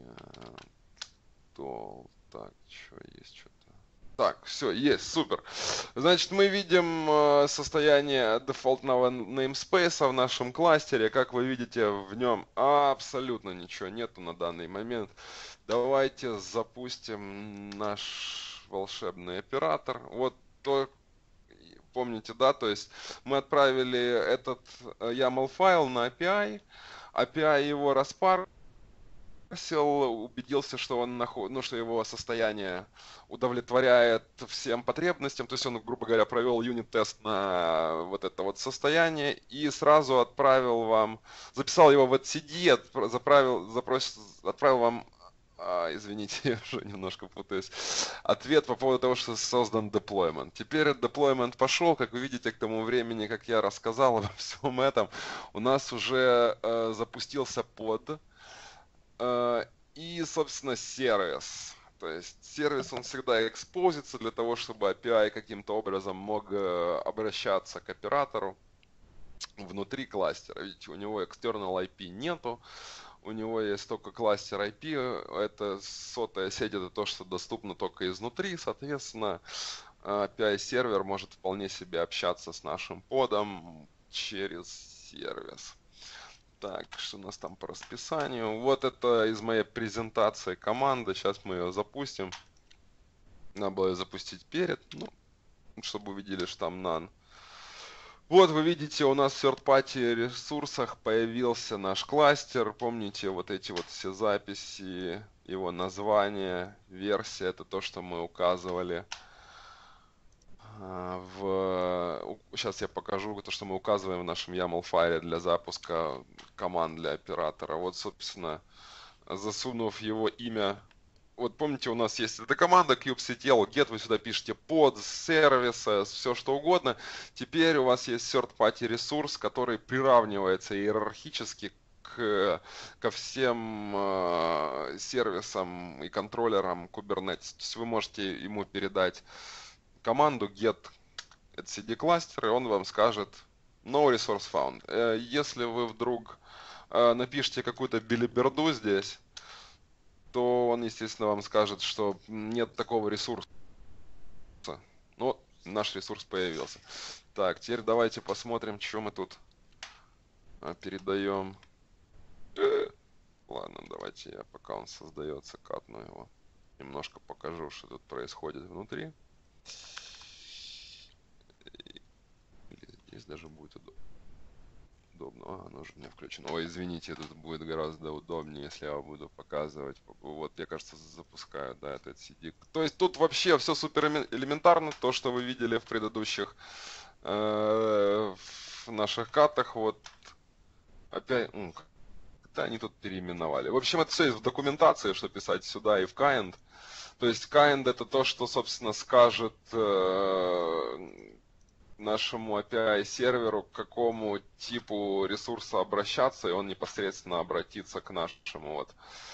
Speaker 3: gettle. Так, что есть что-то. Так, все, есть, супер. Значит, мы видим э, состояние дефолтного namespace в нашем кластере. Как вы видите, в нем абсолютно ничего нету на данный момент. Давайте запустим наш волшебный оператор. Вот то, помните, да, то есть мы отправили этот ямл файл на эй пи ай. эй пи ай его распарсил, убедился, что он наход... ну, что его состояние удовлетворяет всем потребностям. То есть он, грубо говоря, провел юнит-тест на вот это вот состояние и сразу отправил вам, записал его в etcd, отправил, заправил, запрос... отправил вам, а, извините, я уже немножко путаюсь, ответ по поводу того, что создан деплоймент. Теперь деплоймент пошел, как вы видите, к тому времени, как я рассказал обо всем этом, у нас уже э, запустился под э, и, собственно, сервис. То есть сервис, он всегда экспозится для того, чтобы эй пи ай каким-то образом мог э, обращаться к оператору внутри кластера. Видите, у него external ай пи нету. У него есть только кластер ай пи, это сотая сеть, это то, что доступно только изнутри, соответственно, эй пи ай сервер может вполне себе общаться с нашим подом через сервис. Так, что у нас там по расписанию? Вот это из моей презентации команда, сейчас мы ее запустим. Надо было ее запустить перед, ну, чтобы увидели, что там none. Вот вы видите, у нас в third-party ресурсах появился наш кластер. Помните, вот эти вот все записи, его название, версия, это то, что мы указывали. В... Сейчас я покажу то, что мы указываем в нашем ямл файле для запуска команд для оператора. Вот, собственно, засунув его имя. Вот помните, у нас есть эта команда kubectl, get, вы сюда пишете под, сервисы, все что угодно. Теперь у вас есть third-party ресурс, который приравнивается иерархически к, ко всем э, сервисам и контроллерам Kubernetes. То есть вы можете ему передать команду get etcd кластер, и он вам скажет no resource found. Э, если вы вдруг э, напишите какую-то билиберду здесь, то он, естественно, вам скажет, что нет такого ресурса. Ну, наш ресурс появился. Так, теперь давайте посмотрим, что мы тут а, передаем. Ладно, давайте я, пока он создается, катну его. Немножко покажу, что тут происходит внутри. Или здесь даже будет удобно. Удобно. А, оно уже не включено. Ой, извините, тут будет гораздо удобнее, если я буду показывать. Вот, я, кажется, запускаю, да, этот си ди. То есть тут вообще все супер элементарно. То, что вы видели в предыдущих э, в наших катах. Вот, опять, ну, как-то они тут переименовали. В общем, это все есть в документации, что писать сюда и в kind. То есть kind это то, что, собственно, скажет э, нашему эй пи ай серверу, к какому типу ресурса обращаться, и он непосредственно обратится к нашему вот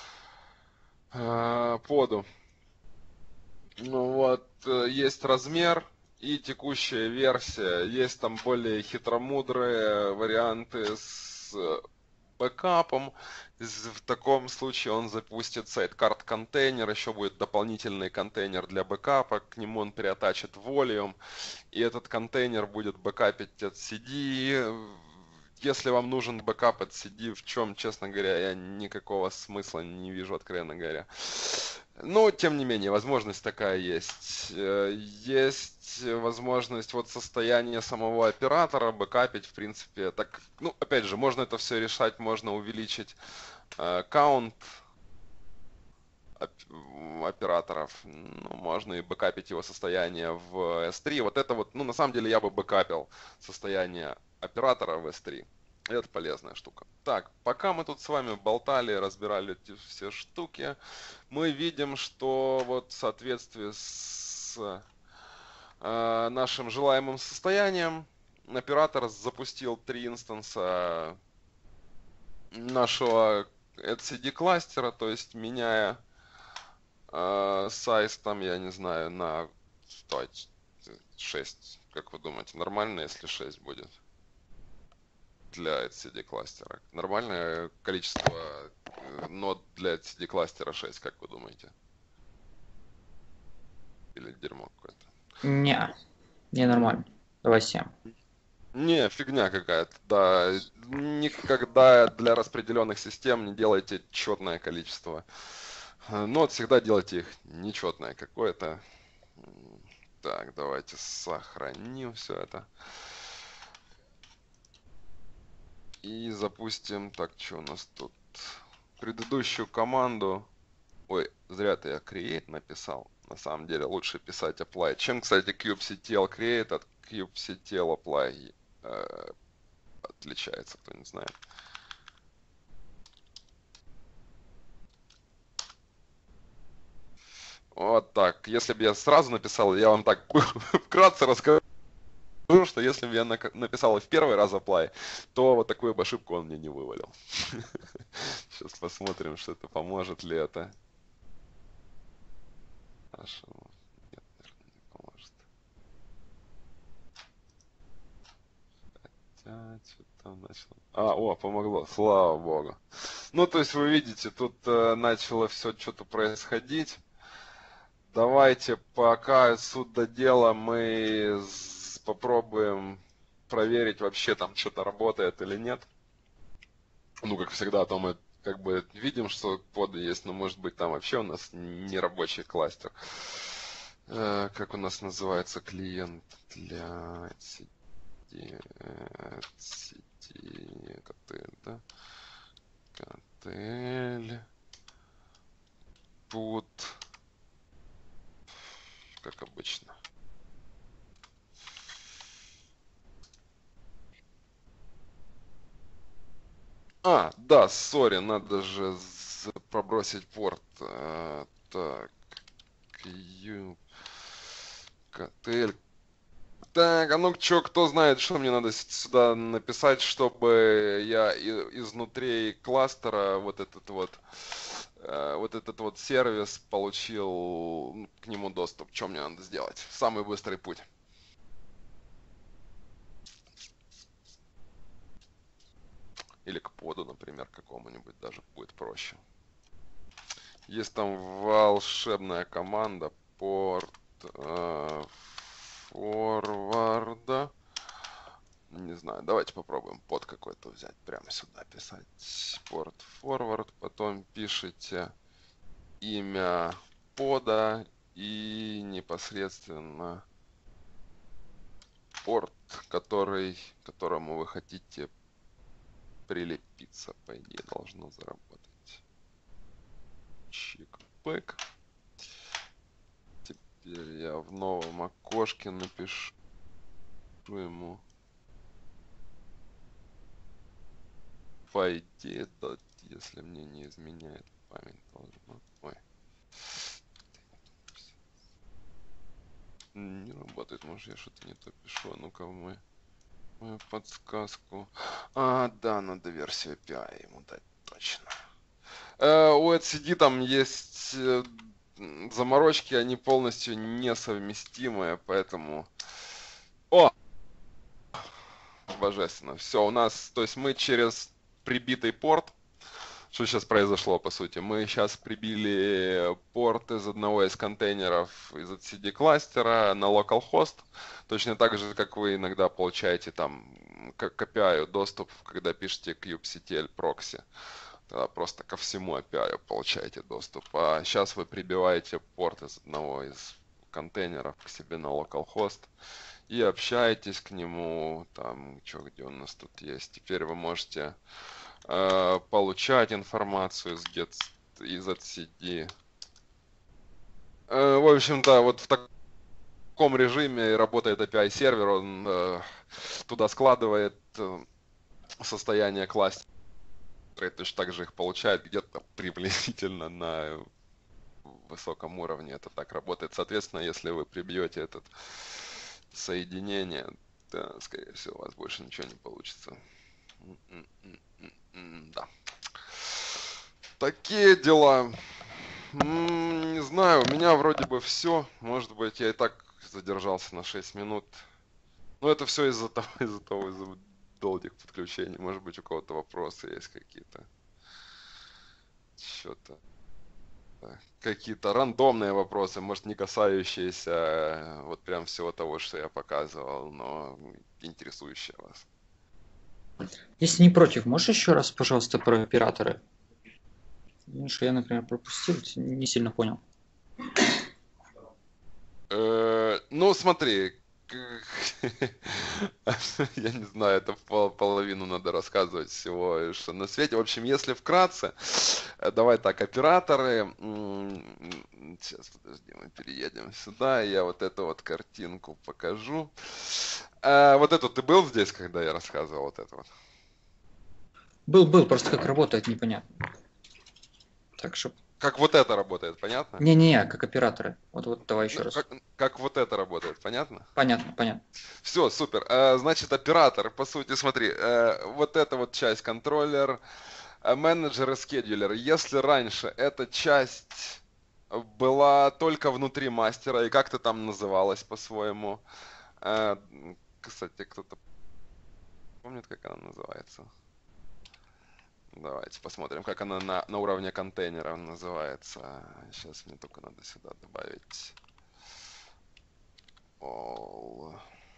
Speaker 3: э, поду. Ну вот, э, есть размер и текущая версия. Есть там более хитромудрые варианты с бэкапом. В таком случае он запустит сайт-карт контейнер, еще будет дополнительный контейнер для бэкапа, к нему он переатачит volume, и этот контейнер будет бэкапить от си ди. Если вам нужен бэкап от си ди, в чем, честно говоря, я никакого смысла не вижу, откровенно говоря. Но, тем не менее, возможность такая есть. Есть возможность вот состояние самого оператора бэкапить, в принципе. Так, ну, опять же, можно это все решать, можно увеличить аккаунт операторов. Ну, можно и бэкапить его состояние в эс три. Вот это вот, ну, на самом деле, я бы бэкапил состояние оператора в эс три. Это полезная штука. Так, пока мы тут с вами болтали, разбирали эти все штуки, мы видим, что вот в соответствии с э, нашим желаемым состоянием оператор запустил три инстанса нашего etcd кластера, то есть меняя э, size там, я не знаю, на шесть. Как вы думаете, нормально, если шесть будет? Для etcd кластера. Нормальное количество нод для etcd кластера шесть, как вы думаете? Или дерьмо какое-то?
Speaker 7: Не, не нормально. Давай семь.
Speaker 3: Не, фигня какая-то. Да, никогда для распределенных систем не делайте четное количество нод, всегда делайте их нечетное какое-то. Так, давайте сохраним все это. И запустим, так, что у нас тут, предыдущую команду. Ой, зря-то я create написал. На самом деле лучше писать apply. Чем, кстати, kubectl create от kubectl apply э, отличается, кто не знает. Вот так. Если бы я сразу написал, я вам так вкратце расскажу, что если бы я написал в первый раз apply, то вот такую бы ошибку он мне не вывалил. Сейчас посмотрим, что это поможет ли это. Нашему. Нет, наверное, не поможет. Хотя, что там начало. А, о, помогло, слава богу. Ну, то есть вы видите, тут э, начало все что-то происходить. Давайте пока суд до дела мы попробуем проверить, вообще там что-то работает или нет. Ну, как всегда, то мы как бы видим, что коды есть, но может быть там вообще у нас не рабочий кластер. Э, как у нас называется клиент для etcd? etcd, котель, да? Котель. Тут, как обычно. А, да, сори, надо же пробросить порт. А, так, Q, котель. Так, а ну чё, кто знает, что мне надо сюда написать, чтобы я изнутри кластера вот этот вот, э, вот этот вот сервис получил к нему доступ. Что мне надо сделать? Самый быстрый путь. Или к поду, например, какому-нибудь даже будет проще. Есть там волшебная команда порт э, форварда. Не знаю, давайте попробуем под какой-то взять, прямо сюда писать. Порт форвард, потом пишите имя пода и непосредственно порт, который, к которому вы хотите прилепиться, по идее, должно заработать. Чик-пэк. Теперь я в новом окошке напишу ему. По идее, да, если мне не изменяет память, должно. Ой. Не работает, может я что-то не то пишу. А ну-ка, мой, мою подсказку. А, да, надо версию эй пи ай ему дать, точно. Э, у эйч си ди там есть э, заморочки, они полностью несовместимые, поэтому... О! Божественно. Все, у нас, то есть мы через прибитый порт, что сейчас произошло, по сути, мы сейчас прибили порт из одного из контейнеров из эйч си ди кластера на localhost, точно так же, как вы иногда получаете там к эй пи ай доступ, когда пишете kubectl proxy. Тогда просто ко всему эй пи ай получаете доступ. А сейчас вы прибиваете порт из одного из контейнеров к себе на localhost и общаетесь к нему, там, что, где у нас тут есть. Теперь вы можете э, получать информацию из, get, из эйч си ди. Э, в общем-то, вот в таком режиме работает эй пи ай сервер, он э, туда складывает э, состояние кластера, и точно так же их получает где-то приблизительно на высоком уровне. Это так работает. Соответственно, если вы прибьете этот соединение, да, скорее всего, у вас больше ничего не получится. Да. Такие дела. Не знаю, у меня вроде бы все. Может быть, я и так задержался на шесть минут. Но это все из-за того, из-за того, из-за долгих подключений. Может быть, у кого-то вопросы есть какие-то. Что-то. Какие-то рандомные вопросы, может, не касающиеся вот прям всего того, что я показывал, но интересующие вас.
Speaker 7: Если не против, можешь еще раз, пожалуйста, про операторы? Потому что я, например, пропустил, не сильно понял.
Speaker 3: Э, ну, смотри, я не знаю, это половину надо рассказывать всего, что на свете. В общем, если вкратце, давай так, операторы, сейчас, подожди, мы переедем сюда, я вот эту вот картинку покажу. Вот эту ты был здесь, когда я рассказывал вот это вот?
Speaker 7: Был, был, просто как работает, непонятно. Так что...
Speaker 3: Как вот это работает, понятно?
Speaker 7: Не-не-не, как операторы. Вот, вот давай еще
Speaker 3: Ну,
Speaker 7: раз.
Speaker 3: Как, как вот это работает, понятно?
Speaker 7: Понятно, понятно.
Speaker 3: Все, супер. А, значит, оператор, по сути, смотри, э, вот эта вот часть, контроллер, э, менеджер и скедулер. Если раньше эта часть была только внутри мастера и как-то там называлась по-своему. Э, кстати, кто-то помнит, как она называется? Давайте посмотрим, как она на, на уровне контейнера называется. Сейчас мне только надо сюда добавить all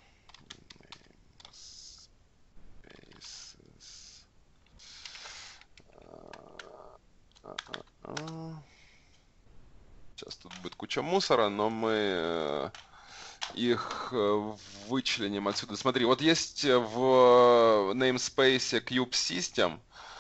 Speaker 3: namespaces. Сейчас тут будет куча мусора, но мы их вычленим отсюда. Смотри, вот есть в namespace Cube System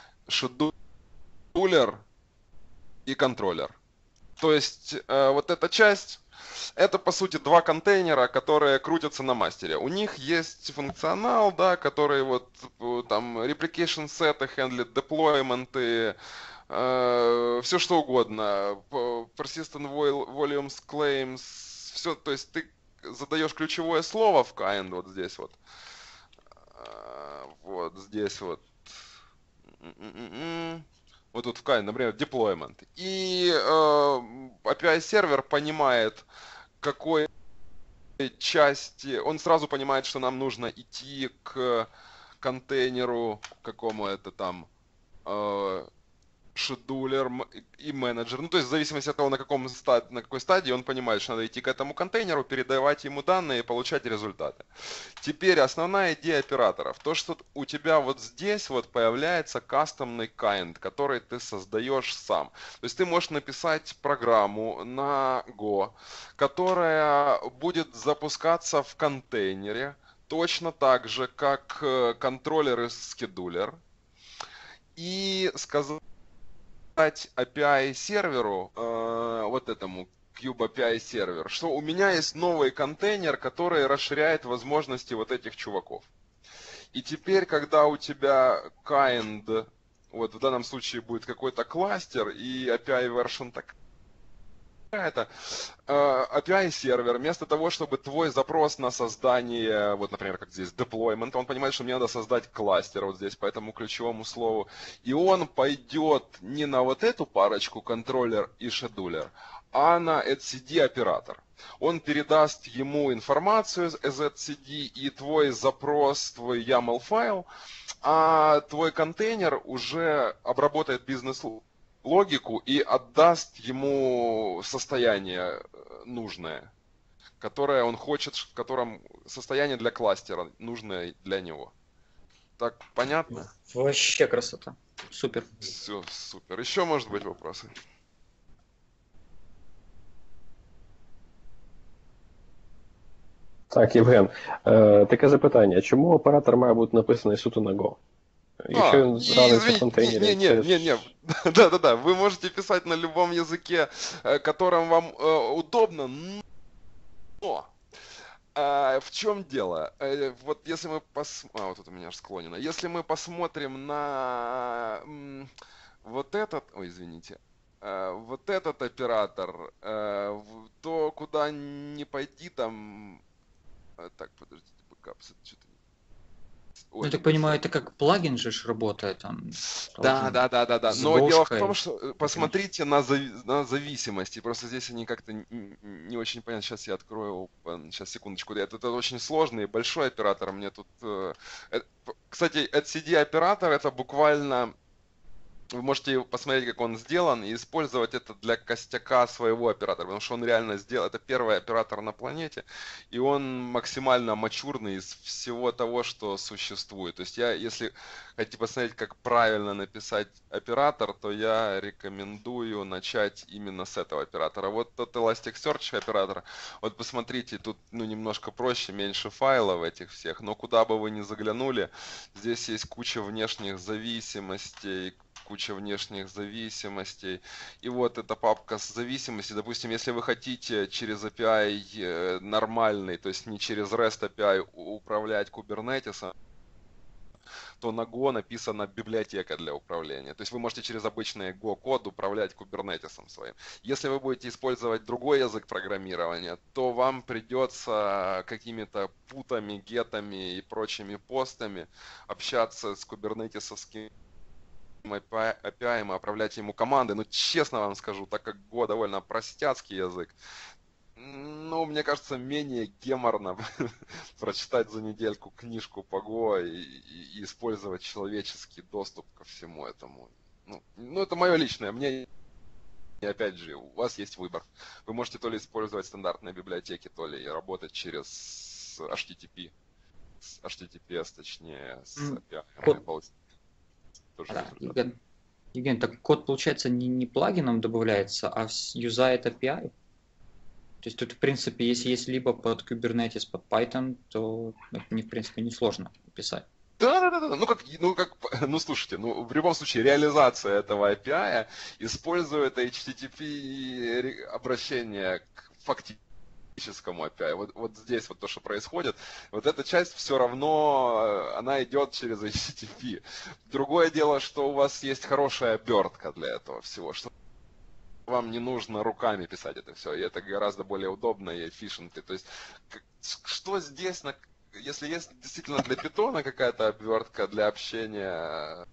Speaker 3: шедулер и контроллер. То есть э, вот эта часть, это по сути два контейнера, которые крутятся на мастере. У них есть функционал, да, который вот там replication set, handle deployment, э, все что угодно, persistent volumes claims, все, то есть ты задаешь ключевое слово в kind вот здесь вот, э, вот здесь вот. Вот тут в kind, например, deployment. И э, эй пи ай-сервер понимает, какой части... Он сразу понимает, что нам нужно идти к контейнеру, какому это там... Э, шедулер м- и менеджер. Ну, то есть в зависимости от того, на, каком ста- на какой стадии, он понимает, что надо идти к этому контейнеру, передавать ему данные и получать результаты. Теперь основная идея операторов. То, что у тебя вот здесь вот появляется кастомный kind, который ты создаешь сам. То есть ты можешь написать программу на Go, которая будет запускаться в контейнере, точно так же, как э, контроллер и скедулер, и сказать эй пи ай серверу, э, вот этому Cube эй пи ай сервер, что у меня есть новый контейнер, который расширяет возможности вот этих чуваков. И теперь, когда у тебя kind, вот в данном случае будет какой-то кластер и эй пи ай version так это эй пи ай сервер, вместо того, чтобы твой запрос на создание, вот, например, как здесь, deployment, он понимает, что мне надо создать кластер вот здесь по этому ключевому слову, и он пойдет не на вот эту парочку, контроллер и шедулер, а на etcd оператор. Он передаст ему информацию из etcd и твой запрос, твой ямл файл, а твой контейнер уже обработает бизнес логику и отдаст ему состояние нужное, которое он хочет, в котором состояние для кластера нужное для него. Так понятно?
Speaker 7: Вообще красота. Супер.
Speaker 3: Все, супер. Еще, может быть, вопросы?
Speaker 8: Так, Євген, е, таке запитання. Чому оператор має бути написаний суто на Go? Якщо
Speaker 3: А,
Speaker 8: він
Speaker 3: и,
Speaker 8: зраниться в
Speaker 3: извини,
Speaker 8: контейнері,
Speaker 3: не, не,
Speaker 8: це
Speaker 3: не, не,
Speaker 8: ж...
Speaker 3: не, да-да-да, вы можете писать на любом языке, э, которым вам э, удобно, но э, в чем дело? Э, вот если мы пос... А, вот тут у меня аж склонено. Если мы посмотрим на м, вот этот... Ой, извините. Э, вот этот оператор, э, в- то куда не пойди там... э, Так, подождите, бэкап, что-то...
Speaker 7: Ну,
Speaker 3: Ой,
Speaker 7: я так понимаю, это как плагин же ж работает, он
Speaker 3: Да,
Speaker 7: должен
Speaker 3: да, да, да, да.
Speaker 7: с
Speaker 3: Но дело в
Speaker 7: бошкой.
Speaker 3: том, что э, посмотрите на, зави- на зависимости. Просто здесь они как-то н- н- не очень понятны. Сейчас я открою. Сейчас, секундочку. Это, это очень сложный и большой оператор. Мне тут. э, э, п- Кстати, etcd оператор это буквально. Вы можете посмотреть, как он сделан, и использовать это для костяка своего оператора, потому что он реально сделал. Это первый оператор на планете, и он максимально мачурный из всего того, что существует. То есть я, если хотите посмотреть, как правильно написать оператор, то я рекомендую начать именно с этого оператора. Вот тот Elasticsearch оператор, вот посмотрите, тут ну, немножко проще, меньше файлов этих всех, но куда бы вы ни заглянули, здесь есть куча внешних зависимостей, куча внешних зависимостей. И вот эта папка с зависимостью. Допустим, если вы хотите через эй пи ай э, нормальный, то есть не через REST эй пи ай у- управлять Kubernetes, то на Go написана библиотека для управления. То есть вы можете через обычный Go код управлять Kubernetes своим. Если вы будете использовать другой язык программирования, то вам придется какими-то путами, гетами и прочими постами общаться с кубернетисовским эй пи ай, и отправлять ему команды. Но честно вам скажу, так как Go довольно простяцкий язык, ну, мне кажется, менее геморно прочитать за недельку книжку по Go и, и- и использовать человеческий доступ ко всему этому. Ну, ну, это мое личное мнение. И опять же, у вас есть выбор. Вы можете то ли использовать стандартные библиотеки, то ли работать через эйч ти ти пи, с эйч ти ти пи эс, точнее, с
Speaker 7: М,
Speaker 3: эй пи ай.
Speaker 7: код-
Speaker 3: Получится тоже
Speaker 7: Да,
Speaker 3: результат.
Speaker 7: Евген, Евген, так код, получается, не, не плагином добавляется, а вс- юзает эй пи ай? То есть тут, в принципе, если есть либо под Kubernetes, под Python, то это, не, в принципе, несложно писать.
Speaker 3: Да, да, да, да. Ну как, ну как, ну слушайте, ну в любом случае реализация этого эй пи ай использует эйч ти ти пи ре- обращение к фактическому эй пи ай. Вот, вот здесь вот то, что происходит, вот эта часть все равно, э, она идет через эйч ти ти пи. Другое дело, что у вас есть хорошая обертка для этого всего, что вам не нужно руками писать это все, и это гораздо более удобно и efficient. То есть, как- что здесь, на, если есть действительно для питона какая-то обвертка для общения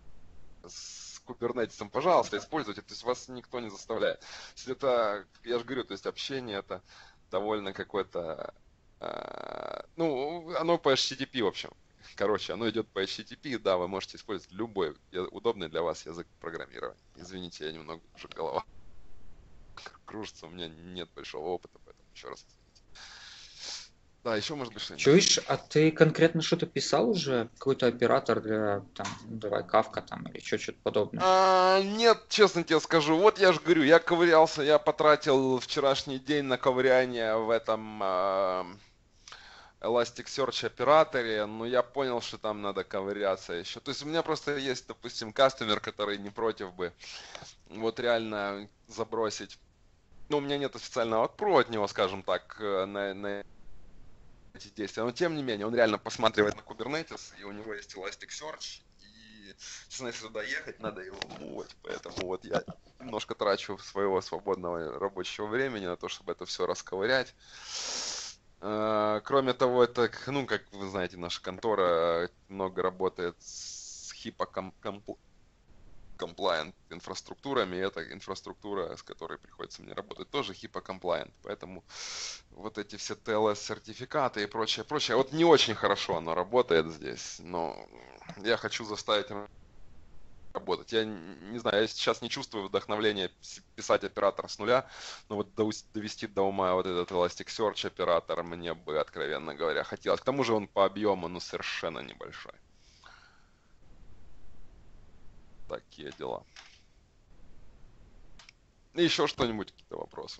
Speaker 3: с кубернетисом, пожалуйста, используйте, то есть вас никто не заставляет. Если это, я же говорю, то есть общение это довольно какое-то, э, ну, оно по эйч ти ти пи, в общем. Короче, оно идет по эйч ти ти пи, да, вы можете использовать любой удобный для вас язык программирования. Извините, я немного уже голова кружится, у меня нет большого опыта, поэтому еще раз извините. Да, еще может быть что-нибудь.
Speaker 7: Чуешь, а ты конкретно что-то писал уже? Какой-то оператор для, там, ну, давай, Kafka там или что, что-то подобное?
Speaker 3: А, нет, честно тебе скажу, вот я же говорю, я ковырялся, я потратил вчерашний день на ковыряние в этом а, Elasticsearch операторе, но я понял, что там надо ковыряться еще. То есть у меня просто есть, допустим, кастомер, который не против бы вот реально забросить. Ну, у меня нет официального отпро от него, скажем так, на, на эти действия. Но тем не менее, он реально посматривает на Kubernetes, и у него есть Elasticsearch, и, честно, если туда ехать, надо его мувать. Поэтому вот я немножко трачу своего свободного рабочего времени на то, чтобы это все расковырять. Кроме того, это, ну, как вы знаете, наша контора много работает с HIPAA compliant инфраструктурами, и эта инфраструктура, с которой приходится мне работать, тоже HIPAA compliant, поэтому вот эти все ти эл эс-сертификаты и прочее, прочее, вот не очень хорошо оно работает здесь, но я хочу заставить работать. Я не знаю, я сейчас не чувствую вдохновления писать оператор с нуля, но вот довести до ума вот этот Elasticsearch оператор мне бы, откровенно говоря, хотелось. К тому же он по объему, ну, совершенно небольшой. Такие дела. И еще что-нибудь, какие-то вопросы?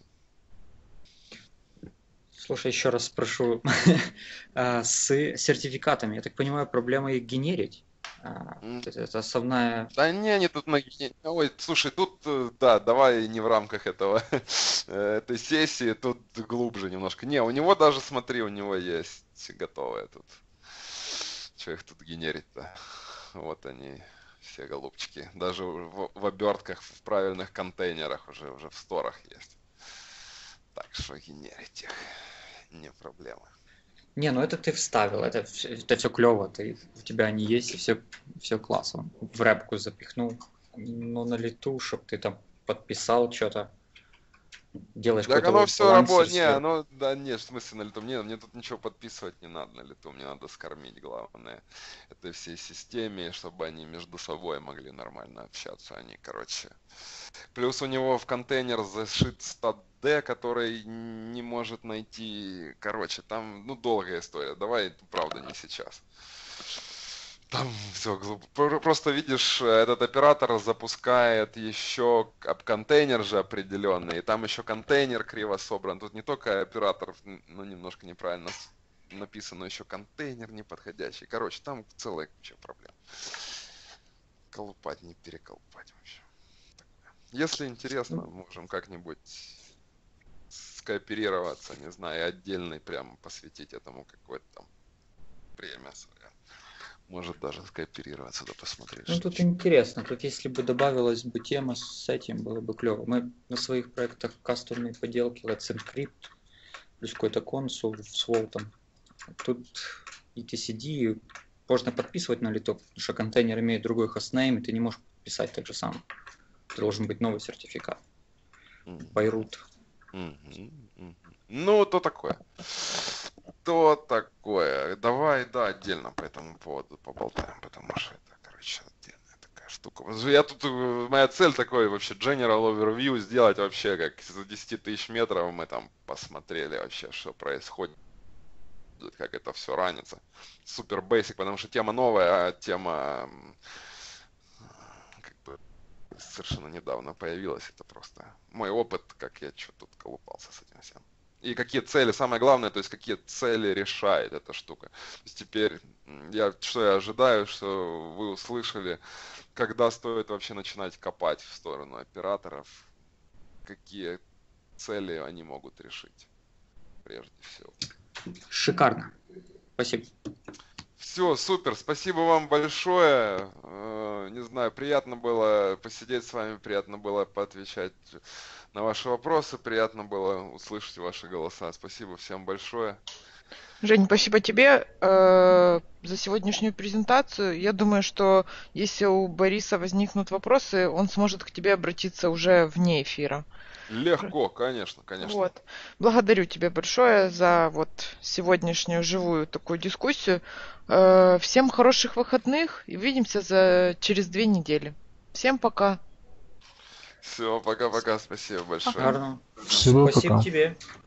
Speaker 7: Слушай, еще раз спрошу. С сертификатами, я так понимаю, проблема их генерить? Это основная...
Speaker 3: Да не, они тут на... Ой, слушай, тут, да, давай не в рамках этого, этой сессии, тут глубже немножко. Не, у него даже, смотри, у него есть готовые тут. Че их тут генерить-то? Вот они, все голубчики. Даже в, в обертках, в правильных контейнерах уже, уже в сторах есть. Так что генерить их не проблема.
Speaker 7: Не, ну это ты вставил, это, это все клево, ты, у тебя они есть, и все, все классно. В рэпку запихнул, но на лету, чтобы ты там подписал что-то, делаешь
Speaker 3: так
Speaker 7: какой-то
Speaker 3: оно все работает, не,
Speaker 7: сверху.
Speaker 3: оно, да, нет, в смысле на лету, мне, мне тут ничего подписывать не надо на лету, мне надо скормить, главное, этой всей системе, чтобы они между собой могли нормально общаться, они, короче. Плюс у него в контейнер зашит стат D, который не может найти, короче, там, ну, долгая история, давай, правда, не сейчас. Там все глупо. Просто видишь, этот оператор запускает еще контейнер же определенный, и там еще контейнер криво собран. Тут не только оператор, ну, немножко неправильно написано, еще контейнер неподходящий. Короче, там целая куча проблем. Колупать, не переколупать вообще. Если интересно, можем как-нибудь скооперироваться, не знаю, и отдельный прям посвятить этому какое-то там время свое. Может даже скооперироваться, да посмотреть.
Speaker 7: Ну тут интересно, тут если бы добавилась бы тема с этим, было бы клево. Мы на своих проектах кастомные поделки, Let's Encrypt, плюс какой-то консул с Волтом. Тут и ти си ди можно подписывать на лету, потому что контейнер имеет другой хостнейм, и ты не можешь писать так же сам. Должен быть новый сертификат. Байрут.
Speaker 3: Mm-hmm. Mm-hmm. Ну, то такое. То такое. Давай, да, отдельно по этому поводу поболтаем, потому что это, короче, отдельная такая штука. Я тут, моя цель такой вообще general overview сделать вообще, как за десять тысяч метров мы там посмотрели вообще, что происходит, как это все ранится. Супер basic, потому что тема новая, а тема как бы совершенно недавно появилась. Это просто мой опыт, как я что тут колупался с этим всем. И какие цели, самое главное, то есть какие цели решает эта штука. То есть теперь, я, что я ожидаю, что вы услышали, когда стоит вообще начинать копать в сторону операторов, какие цели они могут решить, прежде всего.
Speaker 7: Шикарно. Спасибо.
Speaker 3: Все, супер, спасибо вам большое. Не знаю, приятно было посидеть с вами, приятно было поотвечать на ваши вопросы. Приятно было услышать ваши голоса. Спасибо всем большое.
Speaker 2: Жень, спасибо тебе э, за сегодняшнюю презентацию. Я думаю, что если у Бориса возникнут вопросы, он сможет к тебе обратиться уже вне эфира.
Speaker 3: Легко, конечно, конечно.
Speaker 2: Вот. Благодарю тебя большое за вот сегодняшнюю живую такую дискуссию. Э, всем хороших выходных и увидимся за, через две недели. Всем пока.
Speaker 3: Все, пока-пока, спасибо большое.
Speaker 7: Гарно.
Speaker 9: Всего
Speaker 7: Спасибо
Speaker 9: пока.
Speaker 7: тебе.